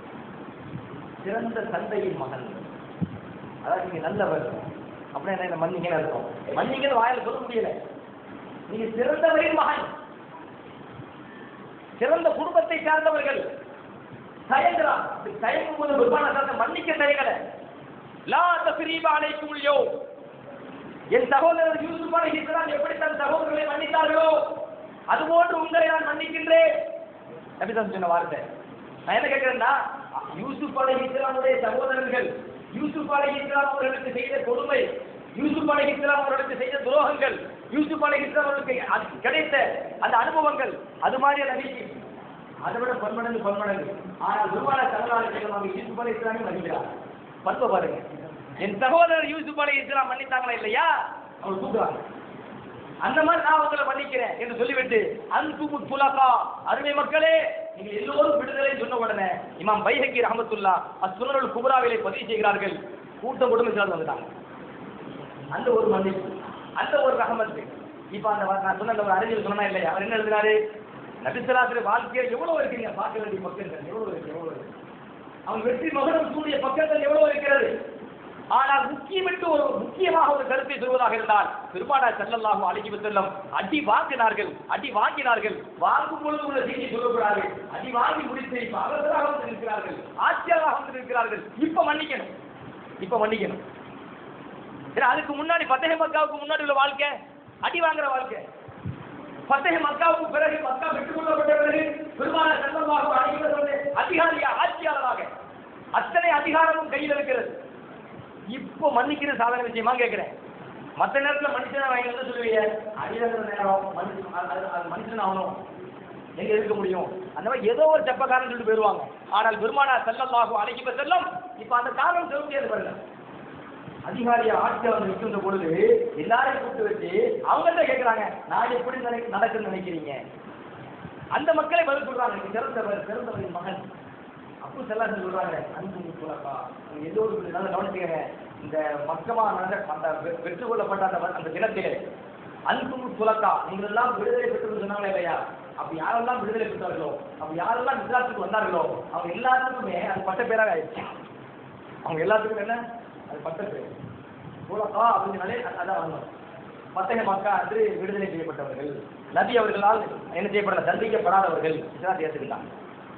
சிறந்த தந்தையின் மகன், அதாவது நீங்க நல்லவர் அப்படின்னா என்ன? மன்னிங்கன்னு அர்த்தம். மன்னிங்கன்னு வாயில சொல்ல முடியல. நீங்க சிறந்தவரின் மகன், சிறந்த குடும்பத்தை சார்ந்தவர்கள். தயங்குறான், தயங்கும் போது குர்பான மன்னிக்க தயங்கல. லா தஸ்ரீப அலைக்கும் அல்-யௌம், என் சகோதரர் யூசுப் அலைஹிஸ்ஸலாம் எப்படி தன் சகோதரர்களை மன்னித்தார்களோ அதுபோன்று உங்களை நான் மன்னிக்கின்றேன். நபி ஸல்லல்லாஹு சொன்ன வார்த்தை. நான் என்ன கேட்கிறேன்னா, யூசுப் அலைஹிஸ்ஸலாமுடைய சகோதரர்கள் யூசுப் அலைஹிஸ்ஸலாம் அவர்களுக்கு செய்த கொடுமை, யூசுப் அலைஹிஸ்ஸலாம் அவர்களுக்கு செய்த துரோகங்கள், யூசுப் அலைஹிஸ்ஸலாம் அவர்களுக்கு கிடைத்த அந்த அனுபவங்கள், அது மாதிரி நபிக்கு அதை விட பன்மடங்கு பன்மடங்கு. ஆனால் குர்ஆன ஸல்லல்லாஹு அலைஹி வஸல்லம் யூசுப் அலைஹிஸ்ஸலாமை மன்னிக்கிறார். பண்பை பாருங்க. என் சகோதரர் யூசுப் அலைஹிஸ்ஸலாம் மன்னித்தாங்களா இல்லையா? அவங்க கூப்பிடுறாங்க, அந்த மாதிரி நான் உங்களை மன்னிக்கிறேன் என்று சொல்லிவிட்டு அன்துமு துலகா, அருமை மக்களே, நீங்கள் எல்லோரும் விடுதலை சொன்ன உடனே இமாம் பைஹக்கி ரஹ்மத்துல்லாஹ் அஸ்-சுனனுல் குப்ராவிலே பதிவு செய்கிறார்கள், கூட்டம் கூட்டம் இஸ்லாம் வந்துட்டாங்க. அந்த ஒரு மன்னிப்பு, அந்த ஒரு ரஹமத்து. இப்ப அந்த நான் சொன்ன ஒரு அறிஞர் சொன்னா இல்லையா, அவர் என்ன எழுதினாரு? நபி ஸல்லல்லாஹு அலைஹி வாழ்க்கையில் எவ்வளவு இருக்கீங்க, பார்க்க வேண்டிய பக்கங்கள் எவ்வளவு இருக்கு, எவ்வளவு இருக்கு. அவங்க வெற்றி மகனும் கூடிய பக்கங்கள் எவ்வளவு இருக்கிறது. ஆனால் முக்கியமிட்டு ஒரு முக்கியமாக ஒரு கருத்தை சொல்வதாக இருந்தால், பெருமானார் ஸல்லல்லாஹு அலைஹி வஸல்லம் அடி வாங்கினார்கள், அடி வாங்கினார்கள். வாங்கும் பொழுது உள்ள செய்தி சொல்லக்கூடாது. அடி வாங்கி முடித்து இப்ப அவசராக வந்து இருக்கிறார்கள், ஆட்சியாக வந்து இருக்கிறார்கள். இப்ப மன்னிக்கணும், இப்ப மன்னிக்கணும். அதுக்கு முன்னாடி ஃபத்ஹ் மக்காவுக்கு முன்னாடி உள்ள வாழ்க்கை அடி வாங்குற வாழ்க்கை. ஃபத்ஹ் மக்காவுக்கு பிறகு மக்கா விட்டுக் கொள்ளப்பட்ட பிறகு பெருமானார் ஸல்லல்லாஹு அலைஹி வஸல்லம் அதிகாரியா ஆட்சியாளராக அத்தனை அதிகாரமும் கையில் இருக்கிறது. இப்போ மன்னிக்கிற சாதாரண விஷயமா கேட்கிறேன். மற்ற நேரத்தில் மனுஷனை வாங்கி வந்து சொல்லுவீங்க, அடிதங்கிற நேரம் மனுஷன் மனுஷன் ஆகணும், எங்க இருக்க முடியும், அந்த மாதிரி ஏதோ ஒரு செப்பக்காரன் சொல்லிட்டு போயிருவாங்க. ஆனால் பெருமானார் ஸல்லல்லாஹு அலைஹி வஸல்லம் இப்ப அந்த காரணம் சொல்ல முடியாது பாருங்க. அதிகாரியா ஆட்சியாளர் இருக்கின்ற பொழுது எல்லாரையும் கூப்பிட்டு வச்சு அவங்க கேட்கிறாங்க, நான் எப்படி நடக்குன்னு நினைக்கிறீங்க? அந்த மக்களை பதில் சொல்றாங்க, சிறந்தவர், சிறந்தவரின் மகன். அப்போ செல்லாசன் சொல்றாங்க, அன்பு துலகா, எல்லோரும் நல்லா கவனிச்சுக்கங்க. இந்த மக்கமா நடந்த அந்த வெற்றி கொள்ளப்பட்ட அந்த அந்த தினத்திலே அன்பு துலகா, நீங்கள் எல்லாம் விடுதலை பெற்று சொன்னாங்களே இல்லையா? அப்படி யாரெல்லாம் விடுதலை பெற்றார்களோ, அப்படி யாரெல்லாம் இஸ்லாத்துக்கு வந்தார்களோ அவங்க எல்லாத்துக்குமே அது பட்ட பேராக ஆயிடுச்சு. அவங்க எல்லாத்துக்கும் என்ன அது பட்ட பேர் துலகா அப்படின்னாலே அதான் வரணும். பத்தக மக்கா அன்று விடுதலை செய்யப்பட்டவர்கள், நபி அவர்களால் என்ன செய்யப்படல, தண்டிக்கப்படாதவர்கள் இஸ்லாத்தை ஏற்றுக்கிட்டாங்க.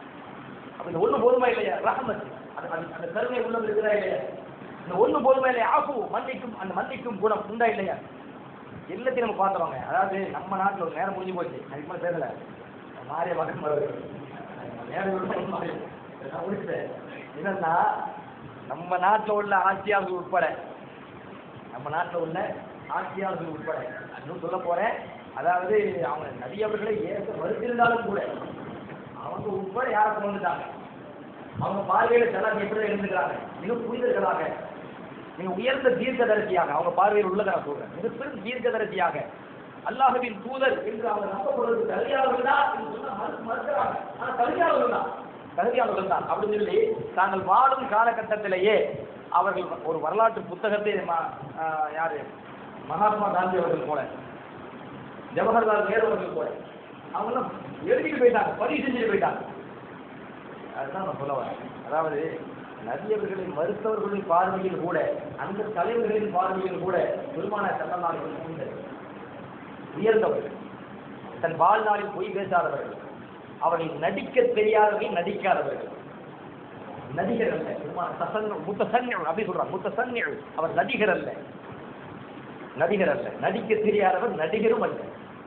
அப்ப இந்த ஒண்ணு போதுமா இல்லையா? ரஹமத், அந்த கருணை உள்ளம் இருக்கிறா இல்லையா? இந்த ஒண்ணு போதுமா இல்லையா? ஆஃபு, மன்னிக்கும், அந்த மன்னிக்கும் குணம் உண்டா இல்லையா? எல்லாத்தையும் நம்ம பார்த்துருவாங்க. அதாவது நம்ம நாட்டில் ஒரு நேரம் முடிஞ்சு போச்சு, அதுக்கு மேலே பேசல, மாறிய மகன் நேரம் முடிச்சேன். என்னன்னா நம்ம நாட்டில் உள்ள ஆட்சியாளர்கள் உட்பட நம்ம நாட்டில் உள்ள ஆட்சியாளர்கள் உட்பட இன்னும் சொல்ல போறேன், அதாவது அவங்க நபி அவர்களை ஏற்க மறுத்திருந்தாலும் கூட அவங்க உட்பட யாரை கொண்டுட்டாங்க, அவங்க பார்வையில செல்லாம் எப்படி இருந்துக்கிறாங்க, மிக புரிதர்களாக, மிக உயர்ந்த தீர்க்கதரிசியாக அவங்க பார்வையில் உள்ளதை நான் சொல்றேன், மிக பெரும் தீர்க்கதரிசியாக அல்லாஹ்வின் தூதர் என்று அவங்க நம்பப்படுவது தகுதியாளர்கள் தான் என்று சொன்னா மறுக்கிறாங்க. ஆனா தகுதியாளர்கள் தான் தகுதியாளர்கள் தான் அப்படின்னு சொல்லி தாங்கள் வாழும் காலகட்டத்திலேயே அவர்கள் ஒரு வரலாற்று புத்தகத்தை யாரு மகாத்மா காந்தி அவர்கள் போல, ஜவஹர்லால் நேரு அவர்கள் போல அவங்களும் எழுதிட்டு போயிட்டாங்க, பதிவு செஞ்சுட்டு போயிட்டாங்க. அதுதான் நான் சொல்ல வரேன். அதாவது நபியவர்களை மறுத்தவர்களின் பார்வையில் கூட, அந்த தலைவர்களின் பார்வையில் கூட பெருமானார் ஸல்லல்லாஹு அலைஹி வஸல்லம் உயர்ந்தவர்கள், தன் வாழ்நாளில் பொய் பேசாதவர்கள், அவர்கள் நடிக்க தெரியாதவர்கள், நடிக்காதவர்கள், நடிகர் அல்ல. முத்தசன்னிகள் அப்படி சொல்றாங்க, முத்தசன்னிகள் அவர் நடிகர் அல்ல, நடிகர் அல்ல, நடிக்க தெரியாதவர், நடிகரும் அல்ல.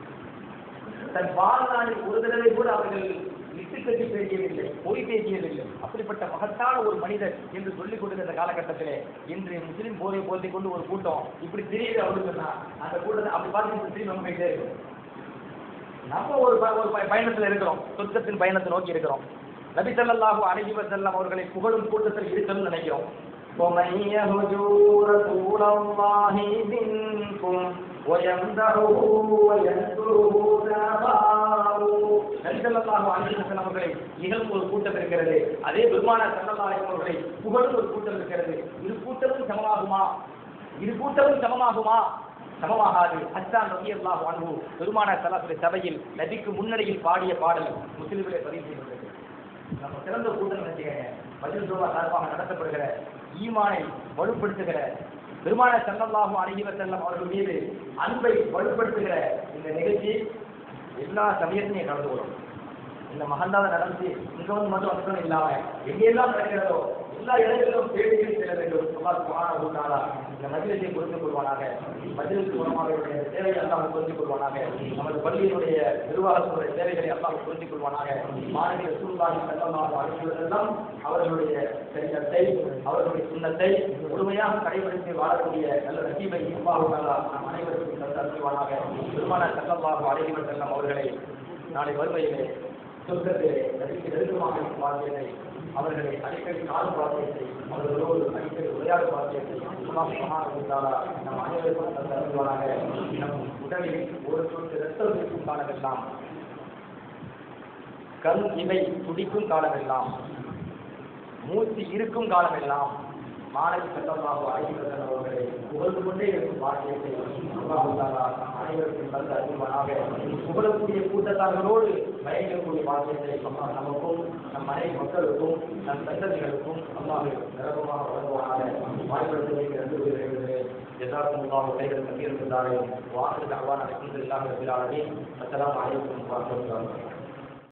தன் வாழ்நாளில் ஒரு தடவை கூட அவர்கள் விட்டு கட்டி பேசியதில்லை, பொய் பேசியதில்லை. அப்படிப்பட்ட மகத்தான ஒரு மனிதர் என்று சொல்லிக் கொடுக்கிற காலகட்டத்திலே இன்று முஸ்லீம் போதை போதை கொண்டு ஒரு கூட்டம் இப்படி தெரியுது அப்படின்னு சொன்னா அந்த கூட்டத்தை அப்படி பார்த்து திரும்பி நம்ம போயிட்டே இருக்கோம். நம்ம ஒரு பயணத்தில் இருக்கிறோம், சொர்க்கத்தின் பயணத்தை நோக்கி இருக்கிறோம். நபி ஸல்லல்லாஹு அலைஹி வஸல்லம் அவர்களை புகழும் கூட்டத்தில் இருக்கணும்னு நினைக்கிறோம். وَمَن يَهْجُرْ رَسُولَ اللَّهِ مِنكُمْ وَيَمْدَحُهُ وَيَنْصُرُهُ فَأَبَاهُ. நபி ஸல்லல்லாஹு அலைஹி வஸல்லம் அவர்களை இகழும் ஒரு கூட்டம் இருக்கிறது, அதே பெருமானார் ஸல்லல்லாஹு அலைஹி வஸல்லம் அவர்களை புகழும் ஒரு கூட்டம் இருக்கிறது. இரு கூட்டமும் சமமாகுமா? இரு கூட்டமும் சமமாகுமா? சமமாகாது. ஹஸ்ஸான் ரலியல்லாஹு அன்ஹு பெருமானார் ஸல்லல்லாஹு அலைஹி சபையில் நபிக்கு முன்னணியில் பாடிய பாடல் முஸ்லிமிலே பதிவு செய்யப்பட்டது. நம்ம சிறந்த கூட்டம் நினைச்சுக்கங்க, மஜ்லிஸ் துஆ சார்பாக நடத்தப்படுகிற ஈமானை வலுப்படுத்துகிற, பெருமானார் ஸல்லல்லாஹு அலைஹி வஸல்லம் அவர்கள் மீது அன்பை வலுப்படுத்துகிற இந்த நிகழ்ச்சி எல்லா சமயத்திலையும் கலந்து கொள்ளும். இந்த மகந்தாத நடந்து இங்க வந்து மட்டும் அர்த்தம் இல்லாம எங்கெல்லாம் நடக்கிறதோ எல்லா இடங்களிலும் தேடிகள் செல்ல வேண்டும். அல்லாஹ் சுப்ஹானஹு வ தஆலா இந்த மஜ்லிஸை புரிந்து கொள்வானாக, மஜ்லிஸ் மூலமாகவுடைய தேவையை அல்லாஹ் புரிந்து கொள்வானாக, நமது பள்ளியினுடைய நிர்வாகத்தினுடைய தேவைகளை அல்லாஹ் புரிந்து கொள்வானாக. மாணவி ரசூலுல்லாஹி ஸல்லல்லாஹு அலைஹி வஸல்லம் அவர்களுடைய சரியத்தை, அவர்களுடைய சுன்னத்தை முழுமையாக கடைபிடித்து வாழக்கூடிய நல்ல நசீபை அல்லாஹ் தஆலா நம் அனைவருக்கும் தந்தருள்வானாக. பெருமானார் ஸல்லல்லாஹு அலைஹி வஸல்லம் அவர்களை நாளை வருவையிலே சொர்க்கத்திலே நபிக்கு நெருக்கமாக வாழ்க்கையை, அவர்களை அடிக்கடி காணும் பாக்கியத்தை, அவர்களோடு அடிக்கடி உரையாடும் பாக்கியத்தை அல்லாஹ் சுப்ஹானஹு வ தஆலா நம் அனைவருக்கும் தந்தருள்வானாக. நம் உடலில் ஒரு சொட்டு இரத்தம் இருக்கும் காலமெல்லாம், கண் இவை துடிக்கும் காலமெல்லாம், மூச்சு இருக்கும் காலமெல்லாம் மாணவி ஸல்லல்லாஹு அலைஹி வஸல்லம் அவர்களை புகழ்ந்து கொண்டே இருக்கும் பாக்கியத்தை அல்லாஹ் தஆலா அனைவருக்கும் தந்து அருள்வானாக. புகழக்கூடிய கூட்டத்தார்களோடு பயணிக்கக்கூடிய பாக்கியத்தை அல்லாஹ் நமக்கும் நம் மனைவி மக்களுக்கும் நம் சந்ததிகளுக்கும் அல்லாஹ் நிரப்பமாக வழங்குவானாக. வாய்ப்படுத்துவதற்கு நன்றி கூறுகிறேன். ஜஸாக்குமுல்லாஹு கைரல் கஸீரன். வாஹிரு தஅவானா அல்ஹம்துலில்லாஹி ரப்பில் ஆலமீன். அஸ்ஸலாமு அலைக்கும் வரஹ்மத்துல்லாஹி.